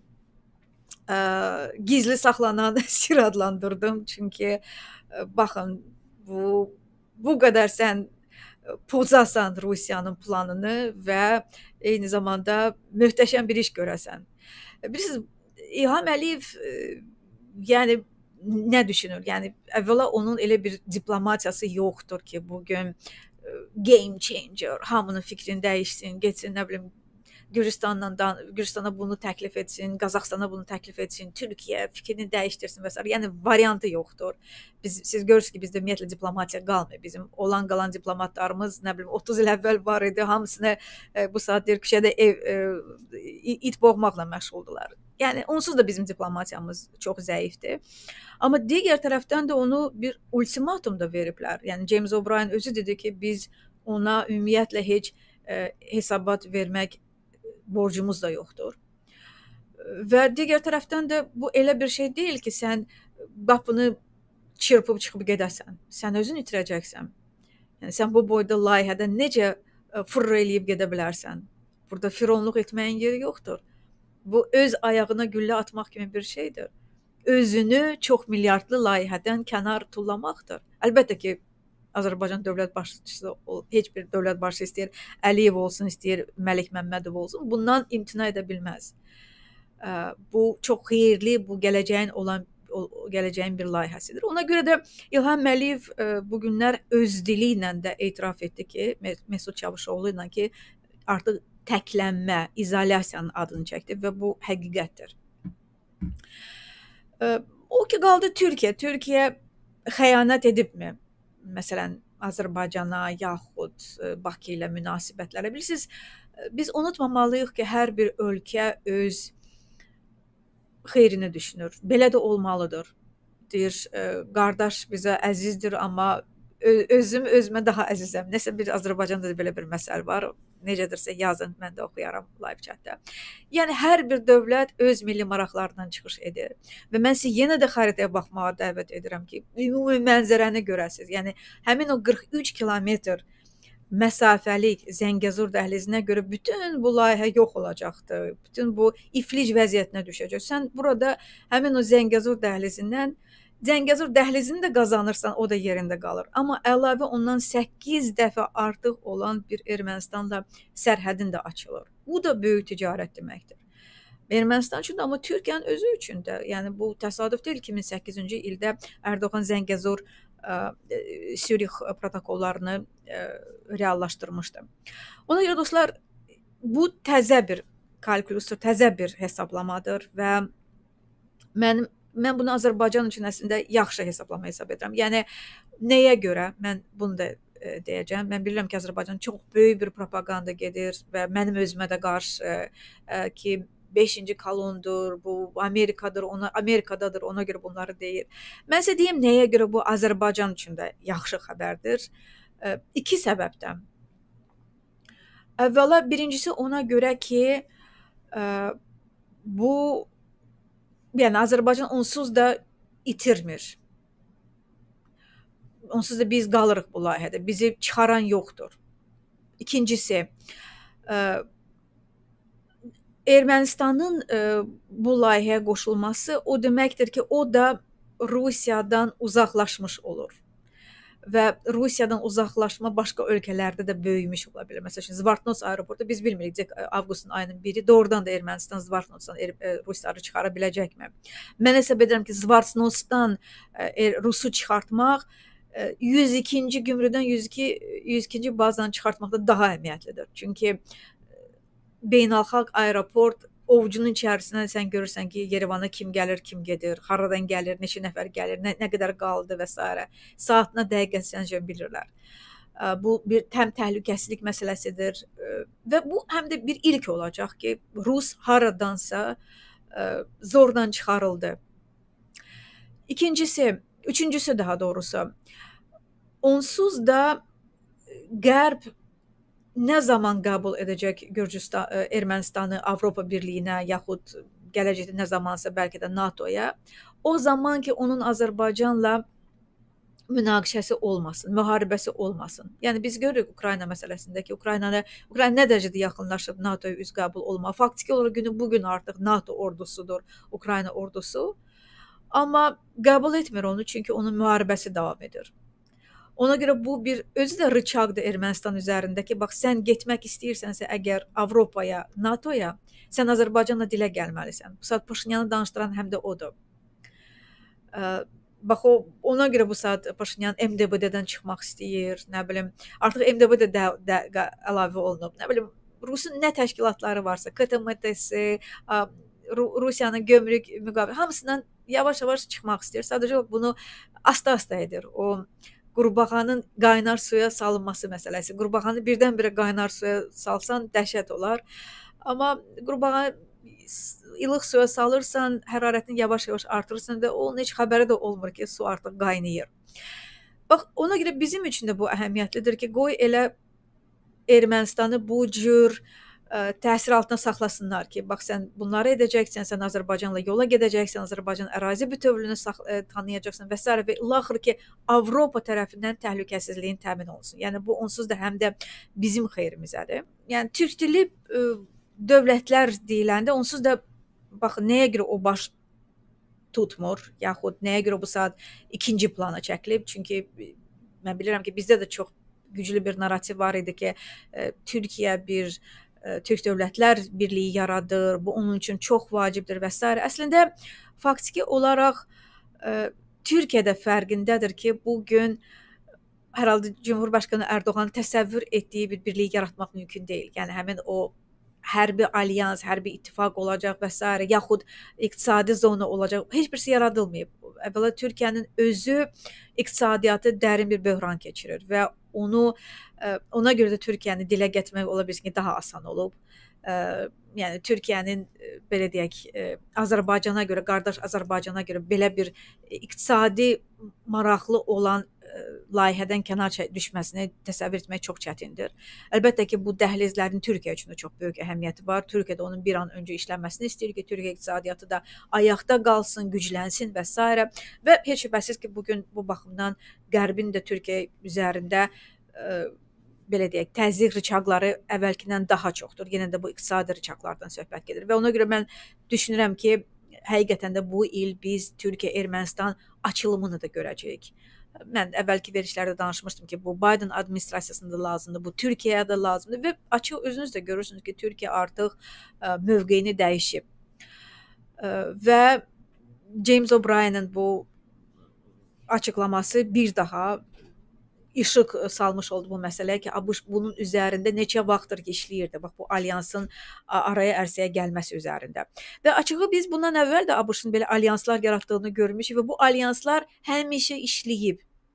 gizli saxlanan sir adlandırdım. Çünki baxın, bu qədər sən pozasan Rusiyanın planını və eyni zamanda möhtəşəm bir iş görəsən. Bilirsiniz, İlham Əliyev yəni nə düşünür? Yəni əvvəla onun elə bir diplomatiyası yoxdur ki, bugün game changer, hamının fikrini dəyişsin, getsin, nə bilim, Gürcüstana bunu təklif etsin, Qazaxstana bunu təklif etsin, Türkiyə fikrini dəyişdirsin və s. Yəni variantı yoxdur. Siz görürsünüz ki, bizdə ümumiyyətlə diplomatiya qalmır. Bizim olan qalan diplomatlarımız, nə bilim, 30 il əvvəl var idi, hamısını bu saat deyir küçədə it boğmaqla məşğuldular. Yəni onsuz da bizim diplomatiyamız çox zəifdir. Amma digər tərəfdən də onu bir ultimatum da veriblər. Yəni James O'Brien özü dedi ki, biz ona ümumiyyətlə heç hesabat vermək borcumuz da yoxdur. Və digər tərəfdən də bu elə bir şey deyil ki, sən qapını çırpıb çıxıb gedəsən. Sən özün itirəcəksən. Yəni sən bu boyda layihədə necə fırra eləyib gedə bilərsən? Burada fironluq etməyin yeri yoxdur. Bu öz ayağına güllə atmaq kimi bir şeydir. Özünü çox milyardlı layihədən kənar tullamaqdır. Əlbəttə ki, Azərbaycan dövlət başçısı, heç bir dövlət başçısı istəyir Əliyev olsun, istəyir Məlik Məmmədov olsun. Bundan imtina edə bilməz. Bu çox xeyirli, bu gələcəyin bir layihəsidir. Ona görə də İlham Əliyev bu günlər öz dili ilə də etiraf etdi ki, Məsud Çavuşoğlu ilə ki, artıq təklənmə, izolyasiyanın adını çəkdi və bu həqiqətdir. O ki qaldı Türkiyə. Türkiyə xəyanət edibmi? Məsələn, Azərbaycana yaxud Bakı ilə münasibətlərə. Bilirsiniz, biz unutmamalıyıq ki, hər bir ölkə öz xeyrini düşünür. Belə də olmalıdır. Deyir, qardaş bizə əzizdir, amma özümə daha əzizəm. Nəsə bir Azərbaycanda da belə bir məsəl var. Necədirsə yazın, mən də oxuyaram live chatdə. Yəni hər bir dövlət öz milli maraqlarından çıxış edir. Və mən sizi yenə də xəritəyə baxmağa dəvət edirəm ki, ümumi mənzərəni görəsiniz. Yəni həmin o 43 kilometr məsafəlik Zəngəzur dəhlizinə görə bütün bu layihə yox olacaqdır. Bütün bu iflic vəziyyətinə düşəcək. Sən burada həmin o Zəngəzur dəhlizindən Zəngəzur dəhlizini də qazanırsan, o da yerində qalır. Amma əlavə ondan 8 dəfə artıq olan bir Ermənistanla sərhədin də açılır. Bu da böyük ticarət deməkdir. Ermənistan üçün də, amma Türkiyənin özü üçün də. Yəni bu təsadüf deyil. 2008-ci ildə Ərdoğan Zəngəzur Sürix protokollarını reallaşdırmışdı. Ona görə dostlar, bu təzə bir kalkulusdur, təzə bir hesablamadır və mən bunu Azərbaycan üçün əslində yaxşı hesablama hesab edirəm. Yəni nəyə görə mən bunu da deyəcəm. Mən bilirəm ki, Azərbaycan çox böyük bir propaganda gedir və mənim özümə də qarşı ki 5-ci kolondur, bu Amerikadadır, ona görə bunları deyir. Mən sizə deyim nəyə görə bu Azərbaycan üçün də yaxşı xəbərdir. 2 səbəbdən. Əvvəla birincisi ona görə ki bu yəni Azərbaycan onsuz da itirmir. Onsuz da biz qalırıq bu layihədə. Bizi çıxaran yoxdur. İkincisi, Ermənistanın bu layihəyə qoşulması o deməkdir ki, o da Rusiyadan uzaqlaşmış olur. Və Rusiyadan uzaqlaşma başqa ölkələrdə də böyümüş ola bilər. Məsələn, Zvartnots aeroportu biz bilmirik, avqustun ayının 1-i doğrudan da Ermənistan Zvartnotsdan rusları çıxara biləcəkmi? Mən hesab edirəm ki, Zvartnotsdan Rusu çıxartmaq 102-ci gümrüdən 102-ci bazadan çıxartmaqda daha əhəmiyyətlidir. Çünki beynəlxalq aeroport ovucunun içərisindən sən görürsən ki, Yerevana kim gəlir, kim gedir, haradan gəlir, neçə nəfər gəlir, nə qədər qaldı və s. Saatına, dəqiqəsindən bilirlər. Bu bir təhlükəsizlik məsələsidir və bu həm də bir ilk olacaq ki, Rus haradansa zordan çıxarıldı. Üçüncüsü daha doğrusu, onsuz da Qərb nə zaman qəbul edəcək Ermənistanı Avropa Birliyinə yaxud gələcəkdə nə zamansa bəlkə də NATO-ya, o zaman ki onun Azərbaycanla münaqişəsi olmasın, müharibəsi olmasın. Yəni biz görürük Ukrayna məsələsində ki, Ukrayna nə dərəcədə yaxınlaşıb NATO-ya üz qəbul olmağa. Faktiki olaraq günü bu gün artıq NATO ordusudur, Ukrayna ordusu. Amma qəbul etmir onu, çünki onun müharibəsi davam edir. Ona görə bu bir özü də rıçaqdır Ermənistan üzərindəki. Bax, sən getmək istəyirsənsə əgər Avropaya, NATO-ya, sən Azərbaycanla dilə gəlməlisən. Bu saat Paşinyanı danışdıran həm də odur. Bax, ona görə bu saat Paşinyan MDB-dən çıxmaq istəyir, nə bilim, artıq MDB də əlavə olunub, nə bilim, Rusun nə təşkilatları varsa, KTMT-si, Rusiyanın gömrük müqavilə, hamısından yavaş-yavaş çıxmaq istəyir. Sadəcə bunu asta-asta edir. O qurbağanın qaynar suya salınması məsələsi. Qurbağanı birdən-birə qaynar suya salsan dəhşət olar. Amma qurbağa ilıq suya salırsan, hərarətini yavaş-yavaş artırırsan və onun heç xəbəri də olmur ki, su artıq qaynayır. Bax, ona görə bizim üçün də bu əhəmiyyətlidir ki, qoy elə Ermənistanı bu cür təsir altına saxlasınlar ki, bax sən bunları edəcəksən, sən Azərbaycanla yola gedəcəksən, Azərbaycan ərazi bütövlüyünü tanıyacaqsan və s. və ilaxır ki, Avropa tərəfindən təhlükəsizliyin təmin olunsun. Yəni bu onsuz da həm də bizim xeyrimizədir. Yəni türk dili dövlətlər deyiləndə onsuz da bax nəyə görə o baş tutmur, yaxud nəyə görə bu saat ikinci plana çəkilib? Çünki mən bilirəm ki, bizdə də çox güclü bir narrativ var idi ki, Türkiyə bir Türk Dövlətlər Birliyi yaradır, bu onun üçün çox vacibdir və s. Əslində, faktiki olaraq Türkiyə də fərqindədir ki, bugün hər halda Cumhurbaşqanı Ərdoğan təsəvvür etdiyi bir birlik yaratmaq mümkün deyil. Yəni həmin o hərbi alyans, hərbi ittifaq olacaq və s. yaxud iqtisadi zona olacaq. Heç birisi yaradılmayıb. Əvvəla Türkiyənin özü iqtisadiyyatı dərin bir böhran keçirir və ona görə də Türkiyəni dilə gətirmək ola bilsin ki, daha asan olub. Yəni Türkiyənin belə deyək, Azərbaycana görə, qardaş Azərbaycana görə belə bir iqtisadi maraqlı olan layihədən kənar düşməsini təsəvvür etmək çox çətindir. Əlbəttə ki, bu dəhlizlərin Türkiyə üçün də çox böyük əhəmiyyəti var. Türkiyə də onun bir an öncə işlənməsini istəyir ki, Türkiyə iqtisadiyyatı da ayaqda qalsın, güclənsin və s. Və heç şübhəsiz ki, bugün bu baxımdan Qərbin də Türkiyə üzərində belə deyək, təzyiq rıçaqları əvvəlkindən daha çoxdur. Yenə də bu iqtisadi rıçaqlardan söhbət gedir. Və ona görə mən düşünürəm ki, həqiqətən də bu il biz Türkiyə-Ermənistan açılımını da görəcəyik. Mən əvvəlki verilişlərdə danışmışdım ki, bu Biden administrasiyasında da lazımdır, bu Türkiyəyə də lazımdır və açıq özünüz də görürsünüz ki, Türkiyə artıq mövqeyini dəyişib. Və James O'Brien'in bu açıqlaması bir daha işıq salmış oldu bu məsələyə ki, ABŞ bunun üzərində neçə vaxtdır ki, işləyirdi. Bax, bu alyansın araya ərsəyə gəlməsi üzərində. Və açığı biz bundan əvvəl də ABŞ-ın belə alyanslar yaratdığını görmüşük və bu alyanslar həmişə işləyib.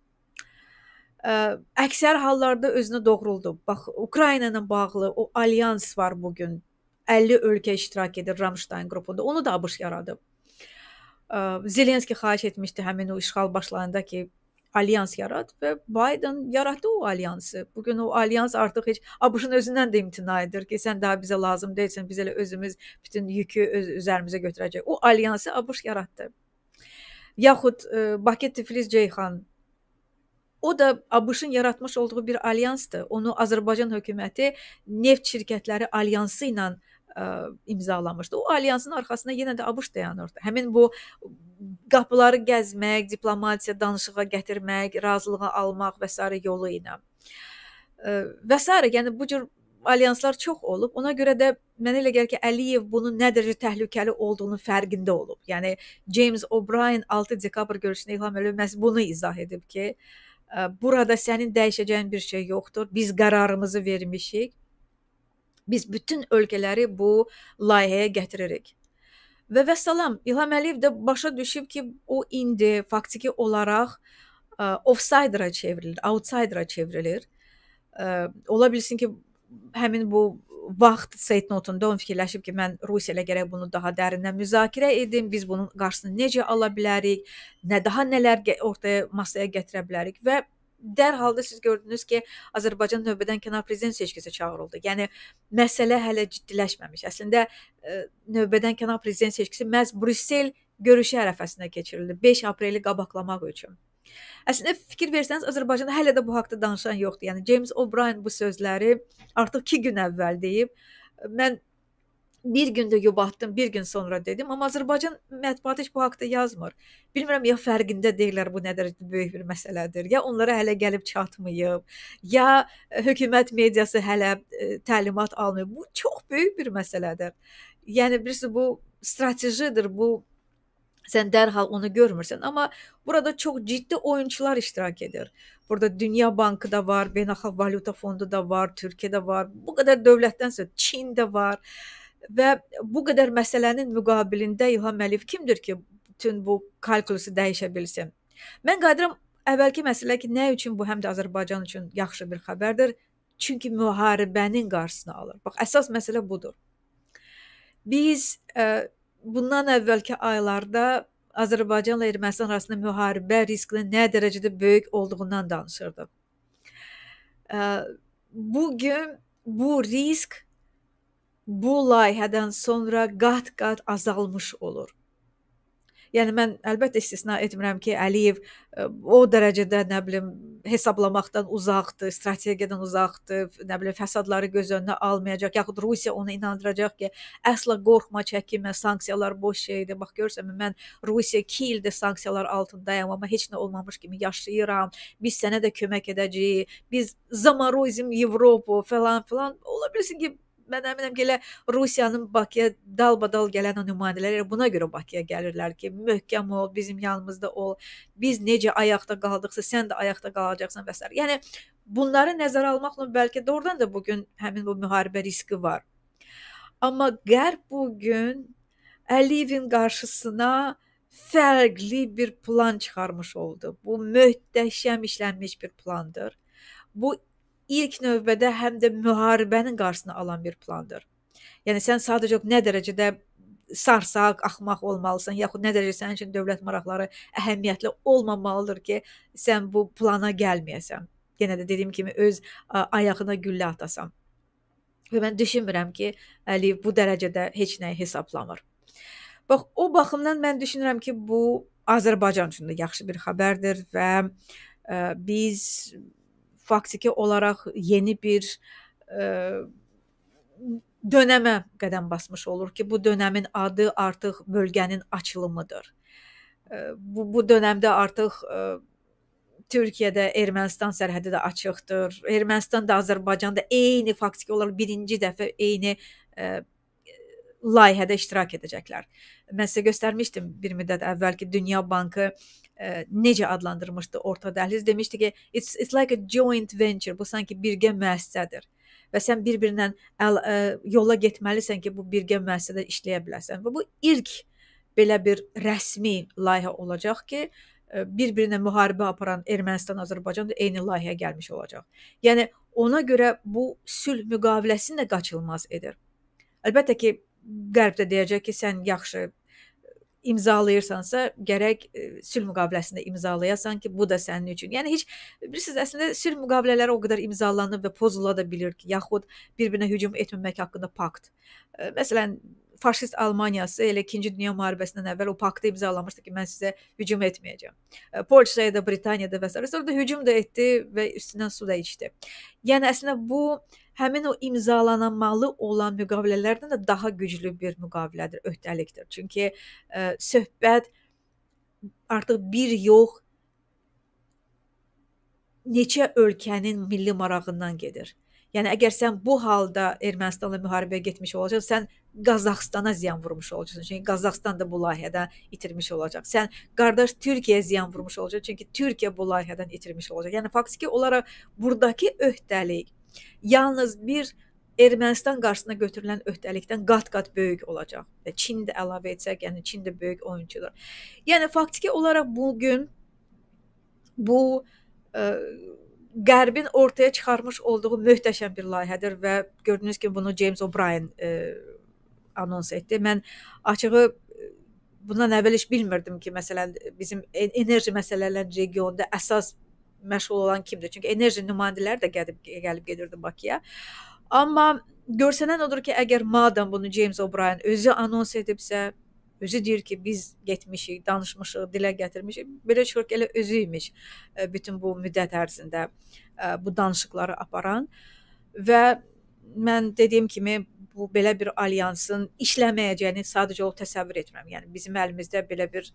Əksər hallarda özünü doğruldu. Bax, Ukrayna ilə bağlı o alyans var bugün. 50 ölkə iştirak edir Ramstein qrupunda. Onu da ABŞ yaradıb. Zelenski xahiş etmişdi həmin o işğal başlarında ki, alyans yarad və Biden yaratdı o alyansı. Bugün o alyans artıq heç ABŞ-ın özündən də imtina edir ki, sən daha bizə lazım deyilsən, biz elə özümüz bütün yükü üzərimizə götürəcək. O alyansı ABŞ yaratdı. Yaxud Bakı Tiflis Ceyhan, o da ABŞ-ın yaratmış olduğu bir alyansdır. Onu Azərbaycan hökuməti neft şirkətləri alyansı ilə imzalamışdı. O alyansın arxasında yenə də ABŞ dayanırdı. Həmin bu qapıları gəzmək, diplomatiya, danışığa gətirmək, razılığa almaq və s. yolu ilə. Və s. Yəni bu cür alyanslar çox olub. Ona görə də mənə elə gəlir ki, Əliyev bunun nə dərəcə təhlükəli olduğunu fərqində olub. Yəni James O'Brien 6 dekabr görüşündə İlham Əliyev məhz bunu izah edib ki, burada sənin dəyişəcəyin bir şey yoxdur. Biz qərarımızı vermişik. Biz bütün ölkələri bu layihəyə gətiririk. Və vəssalam, İlham Əliyev də başa düşüb ki, o indi faktiki olaraq offsider'a çevrilir, outsider'a çevrilir. Ola bilsin ki, həmin bu vaxt statementunda onu fikirləşib ki, mən Rusiya ilə gərək bunu daha dərindən müzakirə edim, biz bunun qarşısını necə ala bilərik, daha nələr ortaya masaya gətirə bilərik və dərhal da siz gördünüz ki, Azərbaycan növbədən kənar prezident seçkisi çağırıldı. Yəni məsələ hələ ciddiləşməmiş. Əslində növbədən kənar prezident seçkisi məhz Brüssel görüşü ərəfəsində keçirildi 5 apreli qabaqlamaq üçün. Əslində fikir versəniz Azərbaycanda hələ də bu haqqda danışan yoxdur. Yəni James O'Brien bu sözləri artıq 2 gün əvvəl deyib. Mən bir gündə yubatdım, bir gün sonra dedim, amma Azərbaycan mətbuatı heç bu haqqda yazmır. Bilmirəm ya fərqində deyirlər bu nə dərəcədə böyük bir məsələdir, ya onlara hələ gəlib çatmayıb, ya hökumət mediası hələ təlimat almayıb. Bu çox böyük bir məsələdir. Yəni bilirsiniz bu stratejidir, bu sən dərhal onu görmürsən, amma burada çox ciddi oyunçular iştirak edir. Burada Dünya Bankı da var, Beynəlxalq Valyuta Fondu da var, Türkiyə də var. Bu qədər dövlətdən sonra Çin də var. Və bu qədər məsələnin müqabilində İlham Əliyev kimdir ki, bütün bu kalkulusu dəyişə bilsin? Mən qadıram əvvəlki məsələ ki, nə üçün bu həm də Azərbaycan üçün yaxşı bir xəbərdir? Çünki müharibənin qarşısını alır. Bax, əsas məsələ budur. Biz bundan əvvəlki aylarda Azərbaycanla Ermənistan arasında müharibə riskinin nə dərəcədə böyük olduğundan danışırdıq. Bugün bu risk bu layihədən sonra qat-qat azalmış olur. Yəni mən əlbəttə istisna etmirəm ki, Əliyev o dərəcədə nə bilim hesablamaqdan uzaqdır, strategiyadan uzaqdır, nə bilim fəsadları göz önünə almayacaq, yaxud Rusiya onu inandıracaq ki, əsla qorxma, çəkinmə, sanksiyalar boş şeydir. Bax görürsən mən Rusiya 2 ildir sanksiyalar altındayam, amma heç nə olmamış kimi yaşayıram. Biz sənə də kömək edəcəyik. Biz zamorozim Avropu falan filan. Ola bilsin ki, mən əminəm ki, elə Rusiyanın Bakıya dalbadal gələn nümayəndələri buna görə Bakıya gəlirlər ki, möhkəm ol, bizim yanımızda ol, biz necə ayaqda qaldıqsa, sən də ayaqda qalacaqsan və s. Yəni, bunları nəzərə almaqla bəlkə doğrudan da bugün həmin bu müharibə riski var. Amma Qərb bugün Əliyevin qarşısına fərqli bir plan çıxarmış oldu. Bu möhtəşəm işlənmiş bir plandır. Bu ilk növbədə həm də müharibənin qarşısını alan bir plandır. Yəni sən sadəcə nə dərəcədə sarsaq, axmaq olmalısan, yaxud nə dərəcədə sənin üçün dövlət maraqları əhəmiyyətli olmamalıdır ki, sən bu plana gəlməyəsən. Yenə də dediyim kimi öz ayağına güllə atasan. Və mən düşünmürəm ki, Əliyev bu dərəcədə heç nəyi hesablamır. Bax, o baxımdan mən düşünürəm ki, bu Azərbaycan üçün də yaxşı bir xəbərdir və biz faktiki olaraq yeni bir dönəmə qədəm basmış olur ki, bu dönəmin adı artıq bölgənin açılımıdır. Bu dönəmdə artıq Türkiyədə Ermənistan sərhədi də açıqdır. Ermənistan da Azərbaycan da eyni faktiki olaraq birinci dəfə eyni layihədə iştirak edəcəklər. Mən sizə göstərmişdim bir müddət əvvəl ki, Dünya Bankı necə adlandırmışdı orta dəhliz, demişdi ki it's like a joint venture, bu sanki birgə müəssisədir və sən bir-birindən yola getməlisən ki, bu birgə müəssisədə işləyə biləsən və bu ilk belə bir rəsmi layihə olacaq ki, bir-birinə müharibə aparan Ermənistan, Azərbaycan da eyni layihəyə gəlmiş olacaq. Yəni ona görə bu sülh müqaviləsini də qaçılmaz edir. Əlbəttə ki, Qərb də deyəcək ki, sən yaxşı imzalayırsansa, gərək sülh müqaviləsində imzalayasan ki, bu da sənin üçün. Yəni heç bilirsiniz, əslində sülh müqavilələri o qədər imzalanıb və pozula da bilir ki, yaxud bir-birinə hücum etməmək haqqında pakt. Məsələn, faşist Almaniyası elə 2-ci Dünya müharibəsindən əvvəl o paktı imzalamışdı ki, mən sizə hücum etməyəcəm. Polşaya da, Britaniyada və s. Sonra da hücum da etdi və üstündən su da içdi. Yəni əslində bu həmin o imzalanmalı olan müqavilələrdən də daha güclü bir müqavilədir, öhdəlikdir. Çünki söhbət artıq bir yox, neçə ölkənin milli marağından gedir. Yəni əgər sən bu halda Ermənistanla müharibəyə getmiş olacaqsan, sən Qazaxstana ziyan vurmuş olacaqsan. Çünki Qazaxstan da bu layihədən itirmiş olacaq. Sən qardaş Türkiyəyə ziyan vurmuş olacaq. Çünki Türkiyə bu layihədən itirmiş olacaq. Yəni faktiki olaraq buradakı öhdəlik yalnız bir Ermənistan qarşısına götürülən öhdəlikdən qat-qat böyük olacaq. Və Çin də əlavə etsək, yəni Çin də böyük oyunçudur. Yəni faktiki olaraq bugün bu Qərbin ortaya çıxarmış olduğu möhtəşəm bir layihədir və gördüyünüz kimi bunu James O'Brien anons etdi. Mən açığı bundan əvvəl heç bilmirdim ki, məsələn, bizim enerji məsələləri regionda əsas məşğul olan kimdir? Çünki enerji nümayəndələri də gəlib gedirdi Bakıya. Amma görsənən odur ki, əgər madam bunu James O'Brien özü anons edibsə, özü deyir ki, biz getmişik, danışmışıq, dilə gətirmişik. Belə çıxır ki, elə özü imiş bütün bu müddət ərzində bu danışıqları aparan və mən dediyim kimi bu belə bir alyansın işləməyəcəyini sadəcə o təsəvvür etmirəm. Yəni bizim əlimizdə belə bir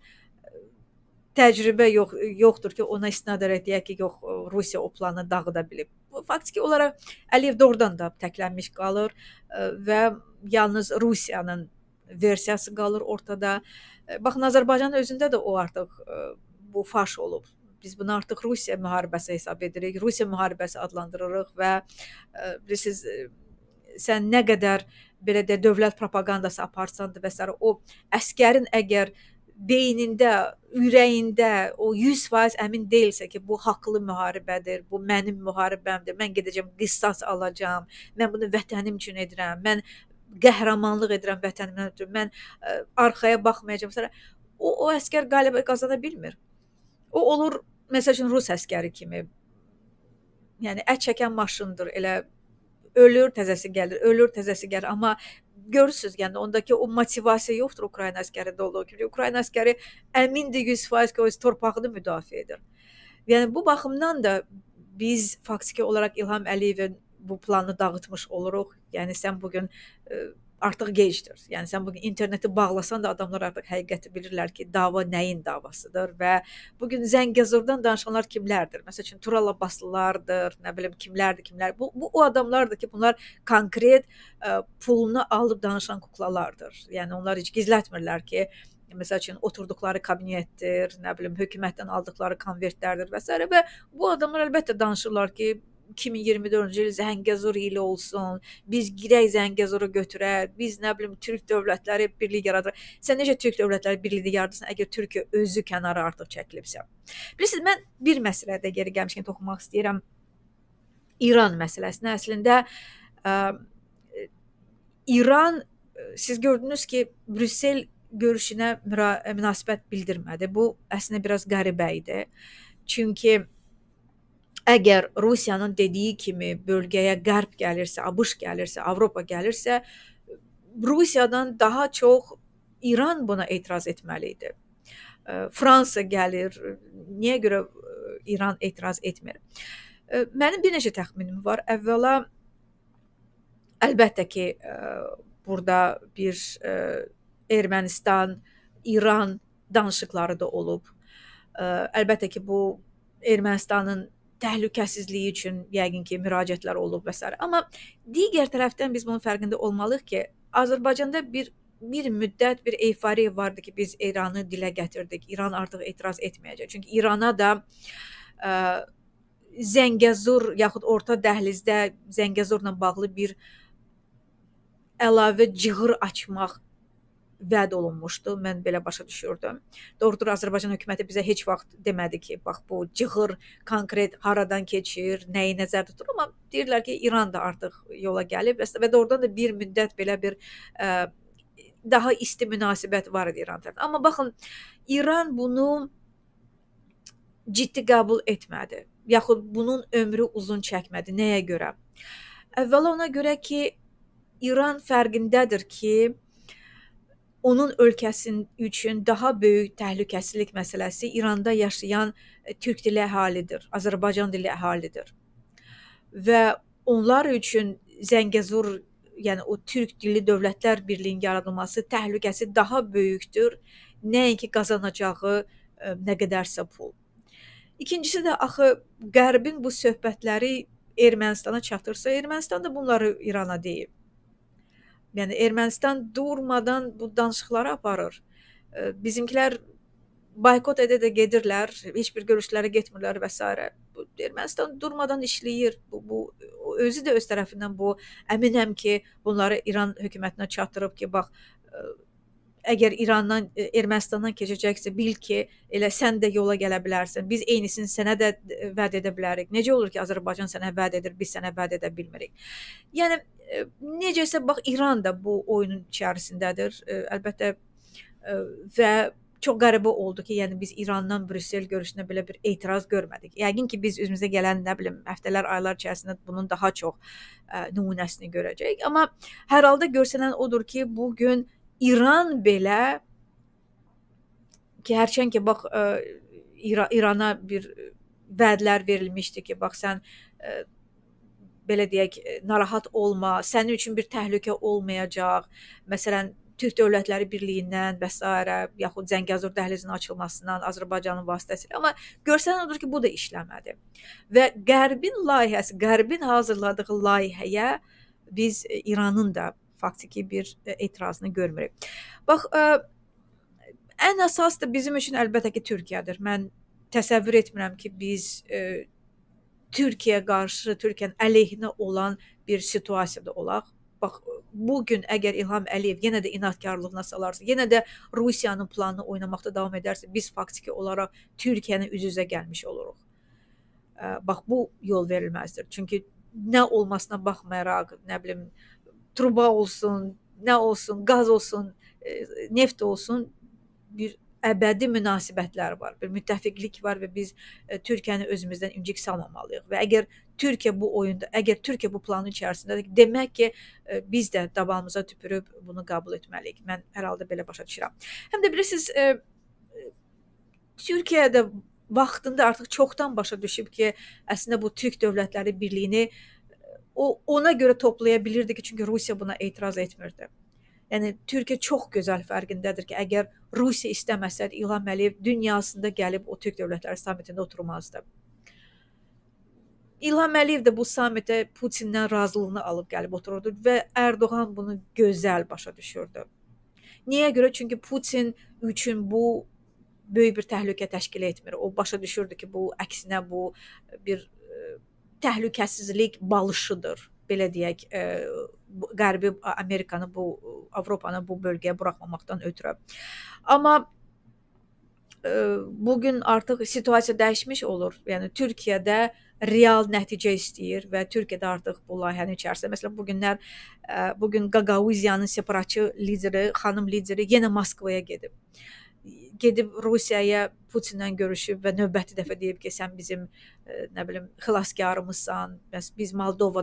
təcrübə yoxdur ki, ona istinadaraq deyək ki, yox, Rusiya o planı dağıda bilib. Faktiki olaraq Əliyev doğrudan da təklənmiş qalır və yalnız Rusiyanın versiyası qalır ortada. Baxın, Azərbaycanın özündə də o artıq bu faş olub. Biz bunu artıq Rusiya müharibəsi hesab edirik, Rusiya müharibəsi adlandırırıq və bilirsiniz, sən nə qədər belə də dövlət propagandası aparsan da və s. o əskərin əgər beynində, ürəyində o 100% əmin deyilsə ki, bu haqlı müharibədir, bu mənim müharibəmdir, mən gedəcəm qisas alacağam, mən bunu vətənim üçün edirəm, mən qəhrəmanlıq edirəm vətənimdən ötürü, mən arxaya baxmayacağam. O əskər qələbə qazana bilmir. O olur, məsəl üçün, Rus əskəri kimi. Yəni, ət çəkən maşındır, elə ölür, təzəsi gəlir, ölür, təzəsi gəlir. Amma görürsünüz, yəni ondakı o motivasiya yoxdur Ukrayna əskərində olduğu kimi. Ukrayna əskəri əmindir 100% ki, o öz torpağını müdafiə edir. Yəni bu baxımdan da biz faktiki olaraq İlham Əliyevin bu planı dağıtmış oluruq. Yəni sən bugün artıq gecdir. Yəni sən bugün interneti bağlasan da adamlar artıq həqiqəti bilirlər ki, dava nəyin davasıdır və bugün Zəngəzurdan danışanlar kimlərdir? Məsəl üçün Tural Abbaslılardır, nə bilim kimlərdir. Bu o adamlardır ki, bunlar konkret pulunu alıb danışan kuklalardır. Yəni onlar heç gizlətmirlər ki, məsəl üçün oturduqları kabinetdir, nə bilim hökumətdən aldıqları konvertlərdir və s. və bu adamlar əlbəttə danışırlar ki, 2024-cü il Zəngəzur ili olsun, biz girək Zəngəzuru götürək, biz nə bilim Türk dövlətləri birlik yaradırıq. Sən necə Türk dövlətləri birliyi yaradırsan, əgər Türkiyə özü kənara artıq çəkilibsə? Bilirsiniz, mən bir məsələdə geri gəlmişkən toxunmaq istəyirəm. İran məsələsinə əslində İran, siz gördünüz ki, Brüssel görüşünə münasibət bildirmədi. Bu əslində biraz qəribə idi. Çünki əgər Rusiyanın dediyi kimi bölgəyə Qərb gəlirsə, ABŞ gəlirsə, Avropa gəlirsə, Rusiyadan daha çox İran buna etiraz etməli idi. Fransa gəlir, niyə görə İran etiraz etmir? Mənim bir neçə təxminim var. Əvvəla, əlbəttə ki, burada bir Ermənistan, İran danışıqları da olub. Əlbəttə ki, bu Ermənistanın təhlükəsizliyi üçün yəqin ki, müraciətlər olub və s. Amma digər tərəfdən biz bunun fərqində olmalıyıq ki, Azərbaycanda bir müddət bir euforiya vardı ki, biz İranı dilə gətirdik. İran artıq etiraz etməyəcək. Çünki İrana da Zəngəzur yaxud orta dəhlizdə Zəngəzurla bağlı bir əlavə cığır açmaq vəd olunmuşdu. Mən belə başa düşürdüm. Doğrudur, Azərbaycan hökuməti bizə heç vaxt demədi ki, bax bu cığır konkret haradan keçir, nəyi nəzərdə tutur, amma deyirlər ki, İran da artıq yola gəlib və doğrudan da bir müddət belə bir daha isti münasibət var idi İran tərəfindən. Amma baxın, İran bunu ciddi qəbul etmədi. Yaxud bunun ömrü uzun çəkmədi. Nəyə görə? Əvvəla ona görə ki, İran fərqindədir ki, onun ölkəsinin üçün daha böyük təhlükəsizlik məsələsi İranda yaşayan türk dilli əhalidir, Azərbaycan dilli əhalidir. Və onlar üçün Zəngəzur, yəni o türk dilli dövlətlər birliyinin yaradılması təhlükəsi daha böyükdür, nəinki qazanacağı nə qədərsə pul. İkincisi də axı Qərbin bu söhbətləri Ermənistana çatırsa, Ermənistan da bunları İrana deyib. Yəni Ermənistan durmadan bu danışıqları aparır. Bizimkilər boykot edə gedirlər, heç bir görüşlərə getmirlər və s. Ermənistan durmadan işləyir. Bu özü də öz tərəfindən bu əminəm ki, bunları İran hökumətinə çatdırıb ki, bax əgər İrandan, Ermənistandan keçəcəksə, bil ki, elə sən də yola gələ bilərsən. Biz eynisini sənə də vəd edə bilərik. Necə olur ki, Azərbaycan sənə vəd edir, biz sənə vəd edə bilmirik. Yəni necəsə bax İran da bu oyunun içərisindədir, əlbəttə və çox qəribə oldu ki, yəni biz İrandan Brüssel görüşünə belə bir etiraz görmədik. Yəqin ki, biz üzümüzə gələn, nə bilim, həftələr, aylar içərisində bunun daha çox nümunəsini görəcəyik. Amma hər halda görsənən odur ki, bu gün İran belə ki, hərçənd ki, bax İrana bir vədlər verilmişdi ki, bax sən belə deyək, narahat olma, sənin üçün bir təhlükə olmayacaq. Məsələn, Türk Dövlətləri Birliyindən və s. yaxud Zəngəzur dəhlizinin açılmasından Azərbaycanın vasitəsilə. Amma görsənən odur ki, bu da işləmədi. Və Qərbin layihəsi, Qərbin hazırladığı layihəyə biz İranın da faktiki bir etirazını görmürük. Bax, ən əsas da bizim üçün əlbəttə ki, Türkiyədir. Mən təsəvvür etmirəm ki, biz Türkiyəyə qarşı, Türkiyənin əleyhinə olan bir situasiyada olaq. Bax, bugün əgər İlham Əliyev yenə də inadkarlığına salarsa, yenə də Rusiyanın planını oynamaqda davam edərsə, biz faktiki olaraq Türkiyənin üz-üzə gəlmiş oluruq. Bax, bu yol verilməzdir. Çünki nə olmasına baxmayaraq, nə bilim, truba olsun, nə olsun, qaz olsun, neft olsun, bir əbədi münasibətlər var, bir müttəfiqlik var və biz Türkiyəni özümüzdən incik salmamalıyıq. Və əgər Türkiyə bu oyunda, əgər Türkiyə bu planın içərisindədir, demək ki, biz də dabanımıza tüpürüb bunu qəbul etməliyik. Mən hər halda belə başa düşürəm. Həm də bilirsiniz, Türkiyədə vaxtında artıq çoxdan başa düşüb ki, əslində bu Türk Dövlətləri Birliyini ona görə toplaya bilirdi ki, çünki Rusiya buna etiraz etmirdi. Yəni, Türkiyə çox gözəl fərqindədir ki, əgər Rusiya istəməsəydi, İlham Əliyev dünyasında gəlib o Türk Dövlətləri Samitində oturmazdı. İlham Əliyev də bu samitə Putindən razılığını alıb gəlib otururdu və Erdoğan bunu gözəl başa düşürdü. Niyə görə? Çünki Putin üçün bu böyük bir təhlükə təşkil etmir. O başa düşürdü ki, bu əksinə bu bir təhlükəsizlik balışıdır. Belə deyək, Qərbi Amerikanı, Avropanı bu bölgəyə buraxmamaqdan ötürü. Amma bugün artıq situasiya dəyişmiş olur. Yəni, Türkiyədə real nəticə istəyir və Türkiyədə artıq bu layihənin içərisində. Məsələn, bugün Qaqauziyanın separatçı lideri, xanım lideri yenə Moskvaya gedib. Gedib Rusiyaya Putinlə görüşüb və növbəti dəfə deyib ki, sən bizim, nə bilim, xilaskarımızsan. Biz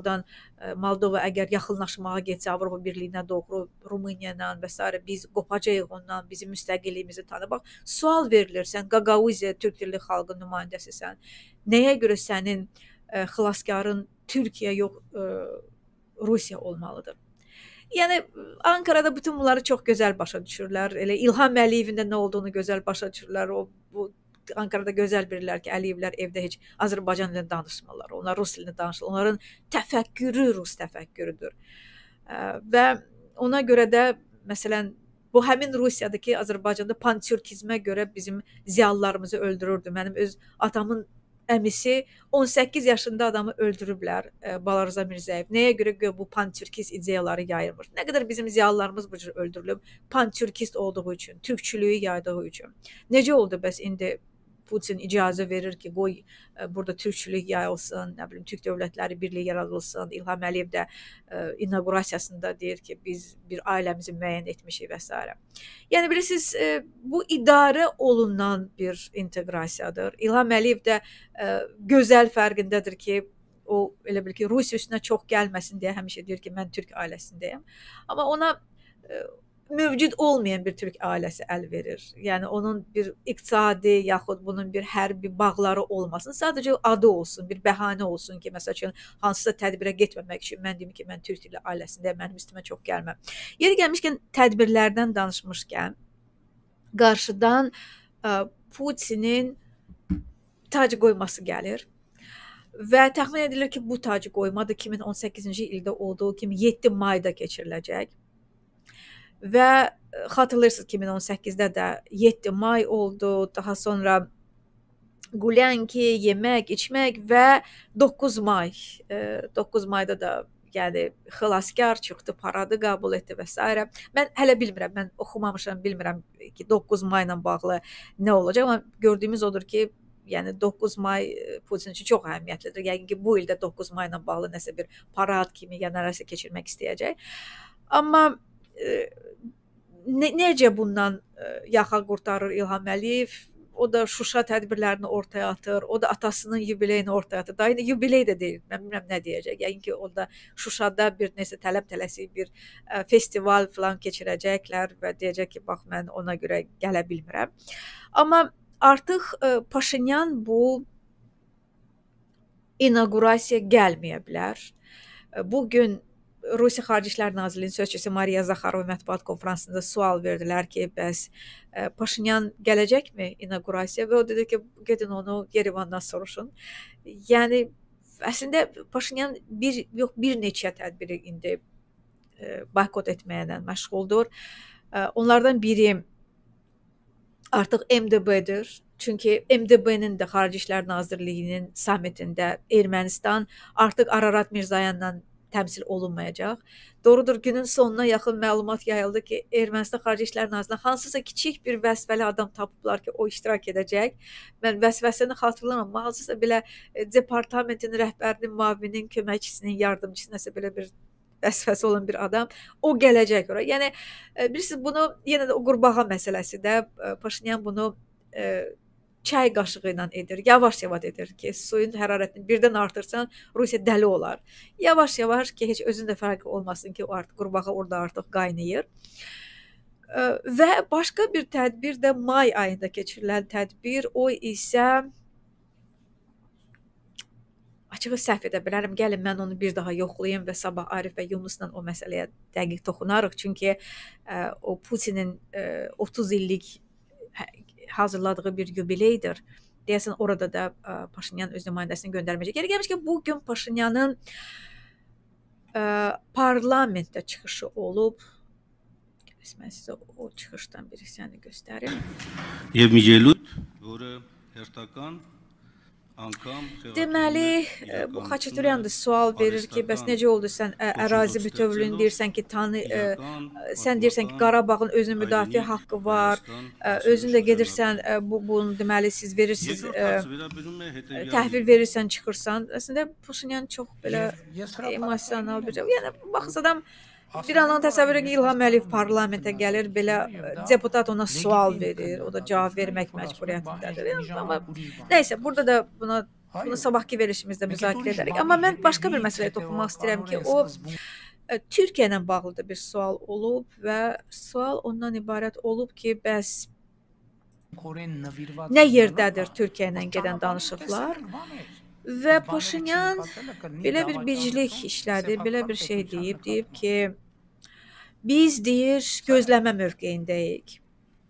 Moldova əgər yaxınlaşmağa getsə Avropa Birliyinə doğru, Rumıniya ilə və s. biz qopacağıq ondan, bizim müstəqilliyimizi tanı. Bax, sual verilir, sən Qaqauziya Türk dilli xalqın nümayəndəsisən. Nəyə görə sənin xilaskarın Türkiyə yox, Rusiya olmalıdır? Yəni, Ankarada bütün bunları çox gözəl başa düşürlər. Elə İlham Əliyevin də nə olduğunu gözəl başa düşürlər. Ankarada gözəl bilirlər ki, Əliyevlər evdə heç Azərbaycan dilində danışmırlar. Onlar rus dilində danışırlar. Onların təfəkkürü rus təfəkkürüdür. Və ona görə də, məsələn, bu həmin Rusiyadakı Azərbaycanda pantürkizmə görə bizim ziyalılarımızı öldürürdü. Mənim öz atamın əmisi 18 yaşında adamı öldürüblər, Balarzə Mirzəyev. Nəyə görə bu pantürkist ideyaları yayılmır? Nə qədər bizim ziyalılarımız bu cür öldürülüb, pantürkist olduğu üçün, türkçülüyü yaydığı üçün. Necə oldu bəs indi Putin icazə verir ki, qoy burada türkçülük yayılsın, nə bilim, Türk Dövlətləri Birliyi yaradılsın. İlham Əliyev də inaugurasiyasında deyir ki, biz bir ailəmizi müəyyən etmişik və s. Yəni, bilirsiniz, bu idarə olunan bir inteqrasiyadır. İlham Əliyev də gözəl fərqindədir ki, o elə bil ki, Rusiya üstünə çox gəlməsin deyə həmişə deyir ki, mən Türk ailəsindəyəm. Amma ona mövcud olmayan bir Türk ailəsi əl verir. Yəni, onun bir iqtisadi yaxud bunun bir hərbi bağları olmasın. Sadəcə adı olsun, bir bəhanə olsun ki, məsəl üçün, hansısa tədbirə getməmək üçün mən deyim ki, mən Türk dilli ailəsindəyəm, mənim üstümə çox gəlmə. Yeri gəlmişkən, tədbirlərdən danışmışkən, qarşıdan Putinin tac qoyması gəlir. Və təxmin edilir ki, bu tac qoyma da 2018-ci ildə olduğu kimi 7 mayda keçiriləcək. Və xatırlayırsınız 2018-də də 7 may oldu, daha sonra Gulyanki, yemək, içmək və 9 may. 9 mayda da yəni xilaskar çıxdı, paradı qəbul etdi və s. Mən hələ bilmirəm, mən oxumamışam, bilmirəm ki 9 may ilə bağlı nə olacaq, amma gördüyümüz odur ki, yəni 9 may Putin üçün çox əhəmiyyətlidir. Yəqin ki, bu ildə 9 may ilə bağlı nəsə bir parad kimi ya nəsə keçirmək istəyəcək. Amma necə bundan yaxa qurtarır İlham Əliyev. O da Şuşa tədbirlərini ortaya atır. O da atasının yubileyini ortaya atır. Daha indi yubiley də deyil. Mən bilmirəm nə deyəcək. Yəni ki, orada Şuşada bir neçə tələb-tələsik bir festival falan keçirəcəklər və deyəcək ki, bax mən ona görə gələ bilmirəm. Amma artıq Paşinyan bu inaqurasiya gəlməyə bilər. Bu gün Rusiya Xarici İşlər Nazirliyinin sözçüsü Mariya Zaxarova mətbuat konfransında sual verdilər ki, bəs Paşinyan gələcəkmi inaqurasiya və o dedi ki, gedin onu Yerevandan soruşun. Yəni əslində Paşinyan bir neçə tədbiri indi boykot etməklə məşğuldur. Onlardan biri artıq MDB-dir. Çünki MDB-nin də Xarici İşlər Nazirliyinin sammitində Ermənistan artıq Ararat Mirzoyanla təmsil olunmayacaq. Doğrudur, günün sonuna yaxın məlumat yayıldı ki, Ermənistan Xarici İşlər Nazirliyinin hansısa kiçik bir vəzifəli adam tapıblar ki, o iştirak edəcək. Mən vəzifəsini xatırlamıram, hansısa belə departamentin rəhbərinin, müavinin, köməkçisinin, yardımçısının nəsə belə bir vəzifəsi olan bir adam, o gələcək ora. Yəni bilirsiniz, bunu yenə də o qurbağa məsələsi də Paşinyan bunu çay qaşığı ilə edir, yavaş-yavaş edir ki, suyun hərarətini birdən artırsan, Rusiya dəli olar. Yavaş-yavaş ki, heç özün də fərqi olmasın ki, o artıq qurbağa orada artıq qaynayır. Və başqa bir tədbir də may ayında keçirilən tədbir, o isə açığı səhv edə bilərəm. Gəlin mən onu bir daha yoxlayım və sabah Arif və Yunusla o məsələyə dəqiq toxunarıq. Çünki o Putinin 30 illik hazırladığı bir yubileydir. Deyəsən orada da Paşinyan öz nümayəndəsini göndərməyəcək. Yeri gəlmişkən bugün Paşinyanın parlamentdə çıxışı olub. Mən sizə o çıxışdan bir hissəni göstərim. Եվ միջելույթ, որը հերթական Deməli, bu Xaçaturyan da sual verir ki, bəs necə oldu sən ərazi bütövlüyünü deyirsən ki, sən deyirsən ki, Qarabağın özünün müdafiə haqqı var, özün də gedirsən, bunu deməli siz verirsiniz, təhvil verirsən, çıxırsan. Əslində Paşinyan çox belə emosional bir, yəni baxırsa adam bir andan təsəvvür edin ki, İlham Əliyev parlamentə gəlir, belə deputat ona sual verir, o da cavab vermək məcburiyyətindədir. Amma nəysə, burada da bunu sabahki verilişimizdə müzakirə edərik. Amma mən başqa bir məsələyə toxunmaq istəyirəm ki, o Türkiyə ilə bağlı da bir sual olub və sual ondan ibarət olub ki, bəs nə yerdədir Türkiyə ilə gedən danışıqlar? Və Paşinyan belə bir biclik işlədi, belə bir şey deyib ki, biz deyir, gözləmə mövqeyindəyik.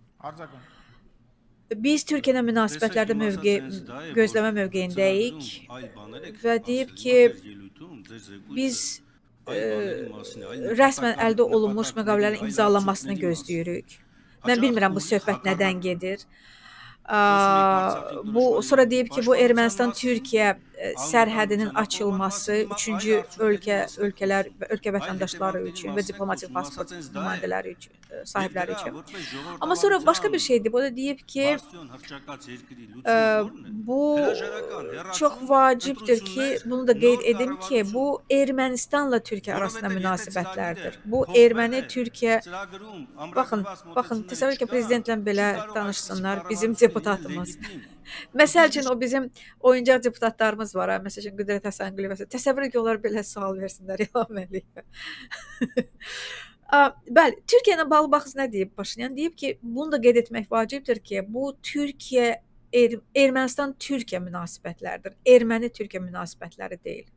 Biz Türkiyə ilə münasibətlərdə gözləmə mövqeyindəyik və deyib ki, biz rəsmən əldə olunmuş müqavilələrin imzalanmasını gözləyirik. Mən bilmirəm bu söhbət nədən gedir. Sonra deyib ki, bu Ermənistan-Türkiyə sərhədinin açılması üçüncü ölkə vətəndaşları üçün və diplomatik pasport nümayəndələri üçün, sahibləri üçün. Amma sonra başqa bir şey deyib, o da deyib ki, bu çox vacibdir ki, bunu da qeyd edim ki, bu Ermənistanla Türkiyə arasında münasibətlərdir. Bu Erməni-Türkiyə, baxın, təsəvvür ki, prezidentlə belə danışsınlar, bizim deputatımız. Məsəl üçün, o bizim oyuncaq deputatlarımız var, məsəl üçün Qüdrət Həsəngülü, təsəvvür ki, onlar belə sual versinlər İlham Əliyevə. Bəli, Türkiyə ilə bağlı baxız nə deyib Paşinyan? Deyib ki, bunu da qeyd etmək vacibdir ki, bu Ermənistan-Türkiyə münasibətləridir. Erməni-Türkiyə münasibətləri deyil.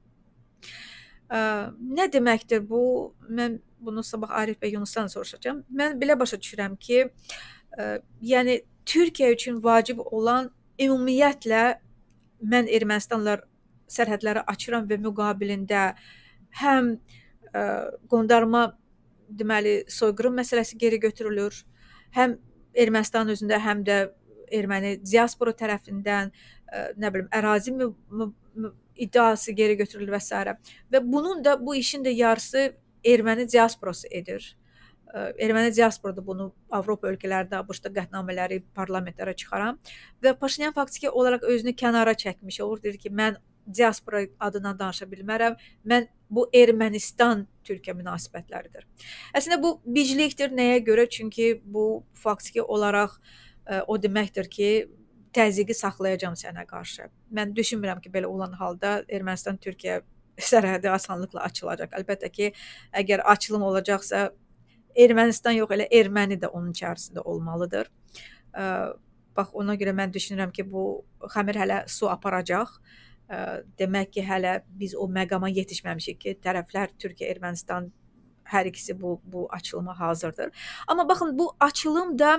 Nə deməkdir bu? Mən bunu sabah Arif və Yunusdan soruşacağım. Mən belə başa düşürəm ki, yəni Türkiyə üçün vacib olan ümumiyyətlə mən Ermənistanla sərhədləri açıram və müqabilində həm qondarma deməli soyqırım məsələsi geri götürülür, həm Ermənistan özündə, həm də erməni diaspora tərəfindən nə bilim ərazi iddiası geri götürülür və s. Və bunun da bu işin də yarısı erməni diasporası edir. Erməni diasporada bunu Avropa ölkələrində, ABŞ-da qətnamələri parlamentlərə çıxaran və Paşinyan faktiki olaraq özünü kənara çəkmiş olur. Deyir ki, mən diaspora adına danışa bilmərəm. Mən bu Ermənistan-Türkiyə münasibətləridir. Əslində bu biclikdir. Nəyə görə? Çünki bu faktiki olaraq o deməkdir ki, təzyiqi saxlayacağam sənə qarşı. Mən düşünmürəm ki, belə olan halda Ermənistan-Türkiyə sərhədi asanlıqla açılacaq. Əlbəttə ki, əgər açılım olacaqsa, Ermənistan yox, elə erməni də onun içərisində olmalıdır. Bax, ona görə mən düşünürəm ki, bu xəmir hələ su aparacaq. Demək ki, hələ biz o məqama yetişməmişik ki, tərəflər Türkiyə, Ermənistan hər ikisi bu açılıma hazırdır. Amma baxın, bu açılım da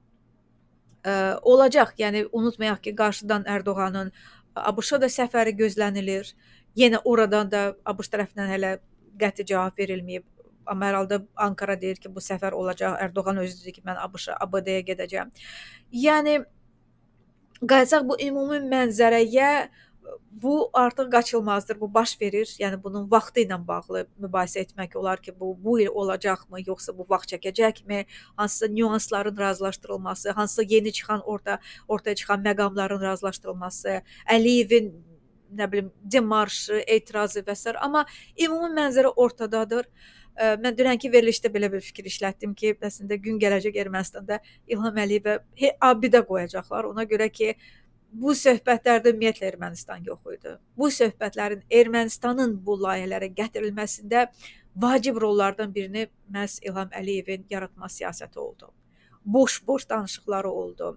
olacaq. Yəni unutmayaq ki, qarşıdan Ərdoğanın ABŞ-a da səfəri gözlənilir. Yenə oradan da ABŞ tərəfindən hələ qəti cavab verilməyib. Amma hər halda Ankara deyir ki, bu səfər olacaq. Ərdoğan özü deyir ki, mən ABŞ-a, ABD-yə gedəcəm. Yəni qayıtsaq bu ümumi mənzərəyə, bu artıq qaçılmazdır. Bu baş verir. Yəni bunun vaxtı ilə bağlı mübahisə etmək olar ki, bu il olacaqmı, yoxsa bu vaxt çəkəcəkmi? Hansısa nüansların razılaşdırılması, hansısa yeni çıxan ortaya çıxan məqamların razılaşdırılması, Əliyevin nə bilim demarşı, etirazı və s. Amma ümumi mənzərə ortadadır. Mən dünənki verilişdə belə bir fikir işlətdim ki, əslində gün gələcək Ermənistanda İlham Əliyevə abidə qoyacaqlar. Ona görə ki, bu söhbətlərdə ümumiyyətlə Ermənistan yox idi. Bu söhbətlərin Ermənistanın bu layihələrə gətirilməsində vacib rollardan birini məhz İlham Əliyevin yaratma siyasəti oldu. Boş-boş danışıqları oldu.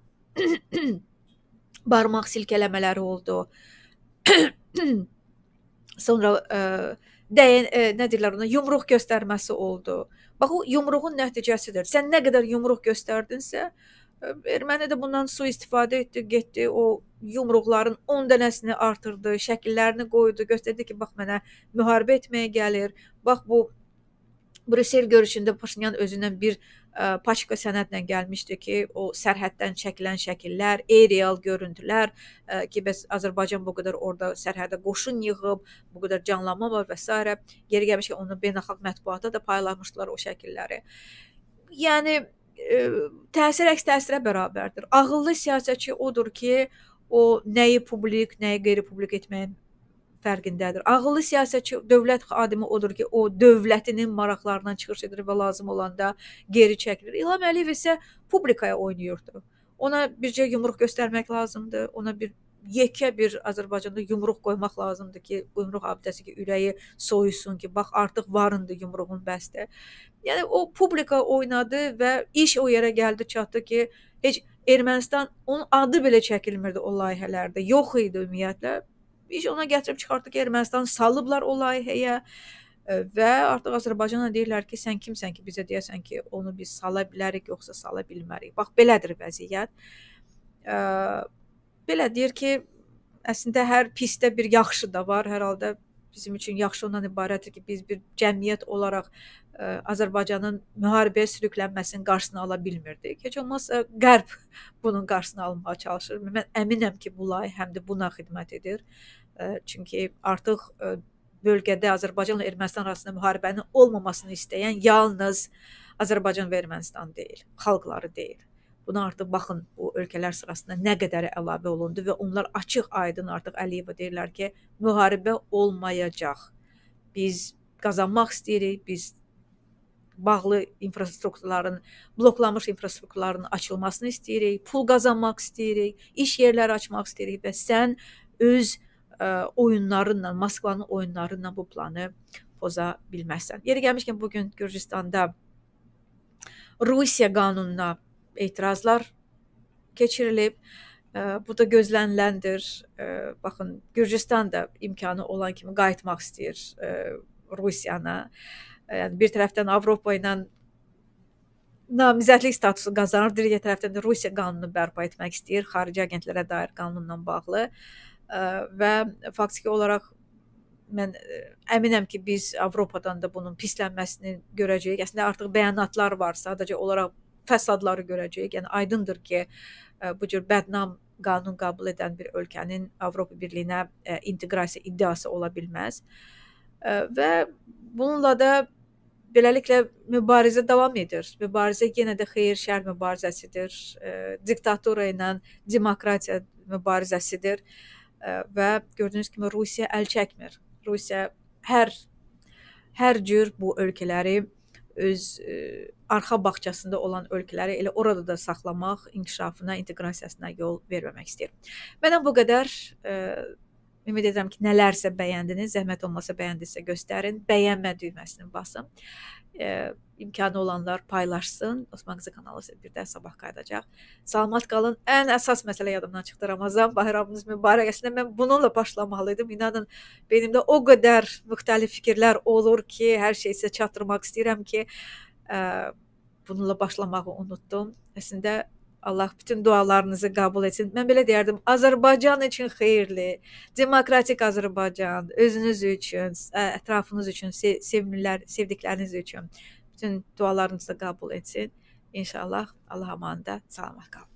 Barmaq silkələmələri oldu. Sonra nə deyirlər ona, yumruq göstərməsi oldu. Bax, o yumruğun nəticəsidir. Sən nə qədər yumruq göstərdinsə, erməni də bundan sui-istifadə etdi, getdi, o yumruqların 10 dənəsini artırdı, şəkillərini qoydu, göstərdi ki, bax, mənə müharibə etməyə gəlir. Bax, bu Brüssel görüşündə Paşinyan özündən bir paçka sənədlə gəlmişdi ki, o sərhəddən çəkilən şəkillər, aerial görüntülər ki, bəs Azərbaycan bu qədər orada sərhədə qoşun yığıb, bu qədər canlanma var və s. Geri gəlmişkən onu beynəlxalq mətbuata da paylaşmışdılar o şəkilləri. Yəni təsir əks təsirə bərabərdir. Ağıllı siyasətçi odur ki, o nəyi publik, nəyi qeyri-publik etməyin fərqindədir. Ağıllı siyasətçi, dövlət xadimi odur ki, o dövlətinin maraqlarından çıxış edir və lazım olanda geri çəkilir. İlham Əliyev isə publikaya oynayırdı. Ona bircə yumruq göstərmək lazımdır. Ona yekə bir Azərbaycanda yumruq qoymaq lazımdır ki, yumruq abidəsi ki, ürəyi soyusun ki, bax, artıq varındır yumruğun bəsdir. Yəni o publika oynadı və iş o yerə gəldi, çatdı ki, heç Ermənistan, onun adı belə çəkilmirdi o layihələrdə. Yox idi ümumiyyətlə. İş ona gətirib çıxartdı ki, Ermənistan salıblar o layihəyə və artıq Azərbaycana deyirlər ki, sən kimsən ki, bizə deyəsən ki, onu biz sala bilərik, yoxsa sala bilmərik. Bax, belədir vəziyyət. Belə deyir ki, əslində hər pisdə bir yaxşı da var. Hər halda bizim üçün yaxşı ondan ibarətdir ki, biz bir cəmiyyət olaraq Azərbaycanın müharibəyə sürüklənməsinin qarşısını ala bilmirdik. Heç olmazsa Qərb bunun qarşısını almağa çalışır. Mən əminəm ki, bu layihə həm də buna xidmət edir. Çünki artıq bölgədə Azərbaycanla Ermənistan arasında müharibənin olmamasını istəyən yalnız Azərbaycan və Ermənistan deyil, xalqları deyil. Buna artıq baxın, bu ölkələr sırasında nə qədər əlavə olundu və onlar açıq-aydın artıq Əliyevə deyirlər ki, müharibə olmayacaq. Biz qazanmaq istəyirik, biz bağlı infrastrukturların, bloklanmış infrastrukturların açılmasını istəyirik, pul qazanmaq istəyirik, iş yerləri açmaq istəyirik və sən öz oyunlarınla, Moskvanın oyunlarınla bu planı poza bilməzsən. Yeri gəlmişkən bugün Gürcüstanda Rusiya qanununa etirazlar keçirilib. Bu da gözləniləndir. Baxın, Gürcüstan da imkanı olan kimi qayıtmaq istəyir Rusiyana. Yəni bir tərəfdən Avropa ilə namizədlik statusu qazanır, digər tərəfdən də Rusiya qanununu bərpa etmək istəyir, xarici agentlərə dair qanunla bağlı. Və faktiki olaraq mən əminəm ki, biz Avropadan da bunun pislənməsini görəcəyik. Əslində artıq bəyanatlar var, sadəcə olaraq fəsadları görəcəyik. Yəni aydındır ki, bu cür bədnam qanun qəbul edən bir ölkənin Avropa Birliyinə inteqrasiya iddiası ola bilməz. Və bununla da beləliklə mübarizə davam edir. Mübarizə yenə də xeyir-şər mübarizəsidir. Diktatura ilə demokratiya mübarizəsidir. və gördüyünüz kimi Rusiya əl çəkmir. Rusiya hər cür bu ölkələri öz arxa bağçasında olan ölkələri elə orada da saxlamaq, inkişafına, inteqrasiyasına yol verməmək istəyir. Məndən bu qədər. Ümid edirəm ki, nələrsə bəyəndiniz, zəhmət olmasa bəyəndinizsə göstərin, bəyənmə düyməsini basın. İmkanı olanlar paylaşsın. Osman Qızı kanalı sizə bir də sabah qayıdacaq. Salamat qalın. Ən əsas məsələ yadımdan çıxdı. Ramazan bayramınız mübarək. Əslində mən bununla başlamalıydım. İnanın, benimdə o qədər müxtəlif fikirlər olur ki, hər şeyi sizə çatdırmaq istəyirəm ki, bununla başlamağı unutdum. Əslində Allah bütün dualarınızı qəbul etsin. Mən belə deyərdim, Azərbaycan üçün xeyirli, demokratik Azərbaycan, özünüz üçün, ətrafınız üçün, sevdikləriniz üçün bütün dualarınızı qəbul etsin. İnşallah Allah amanında salamat qalın.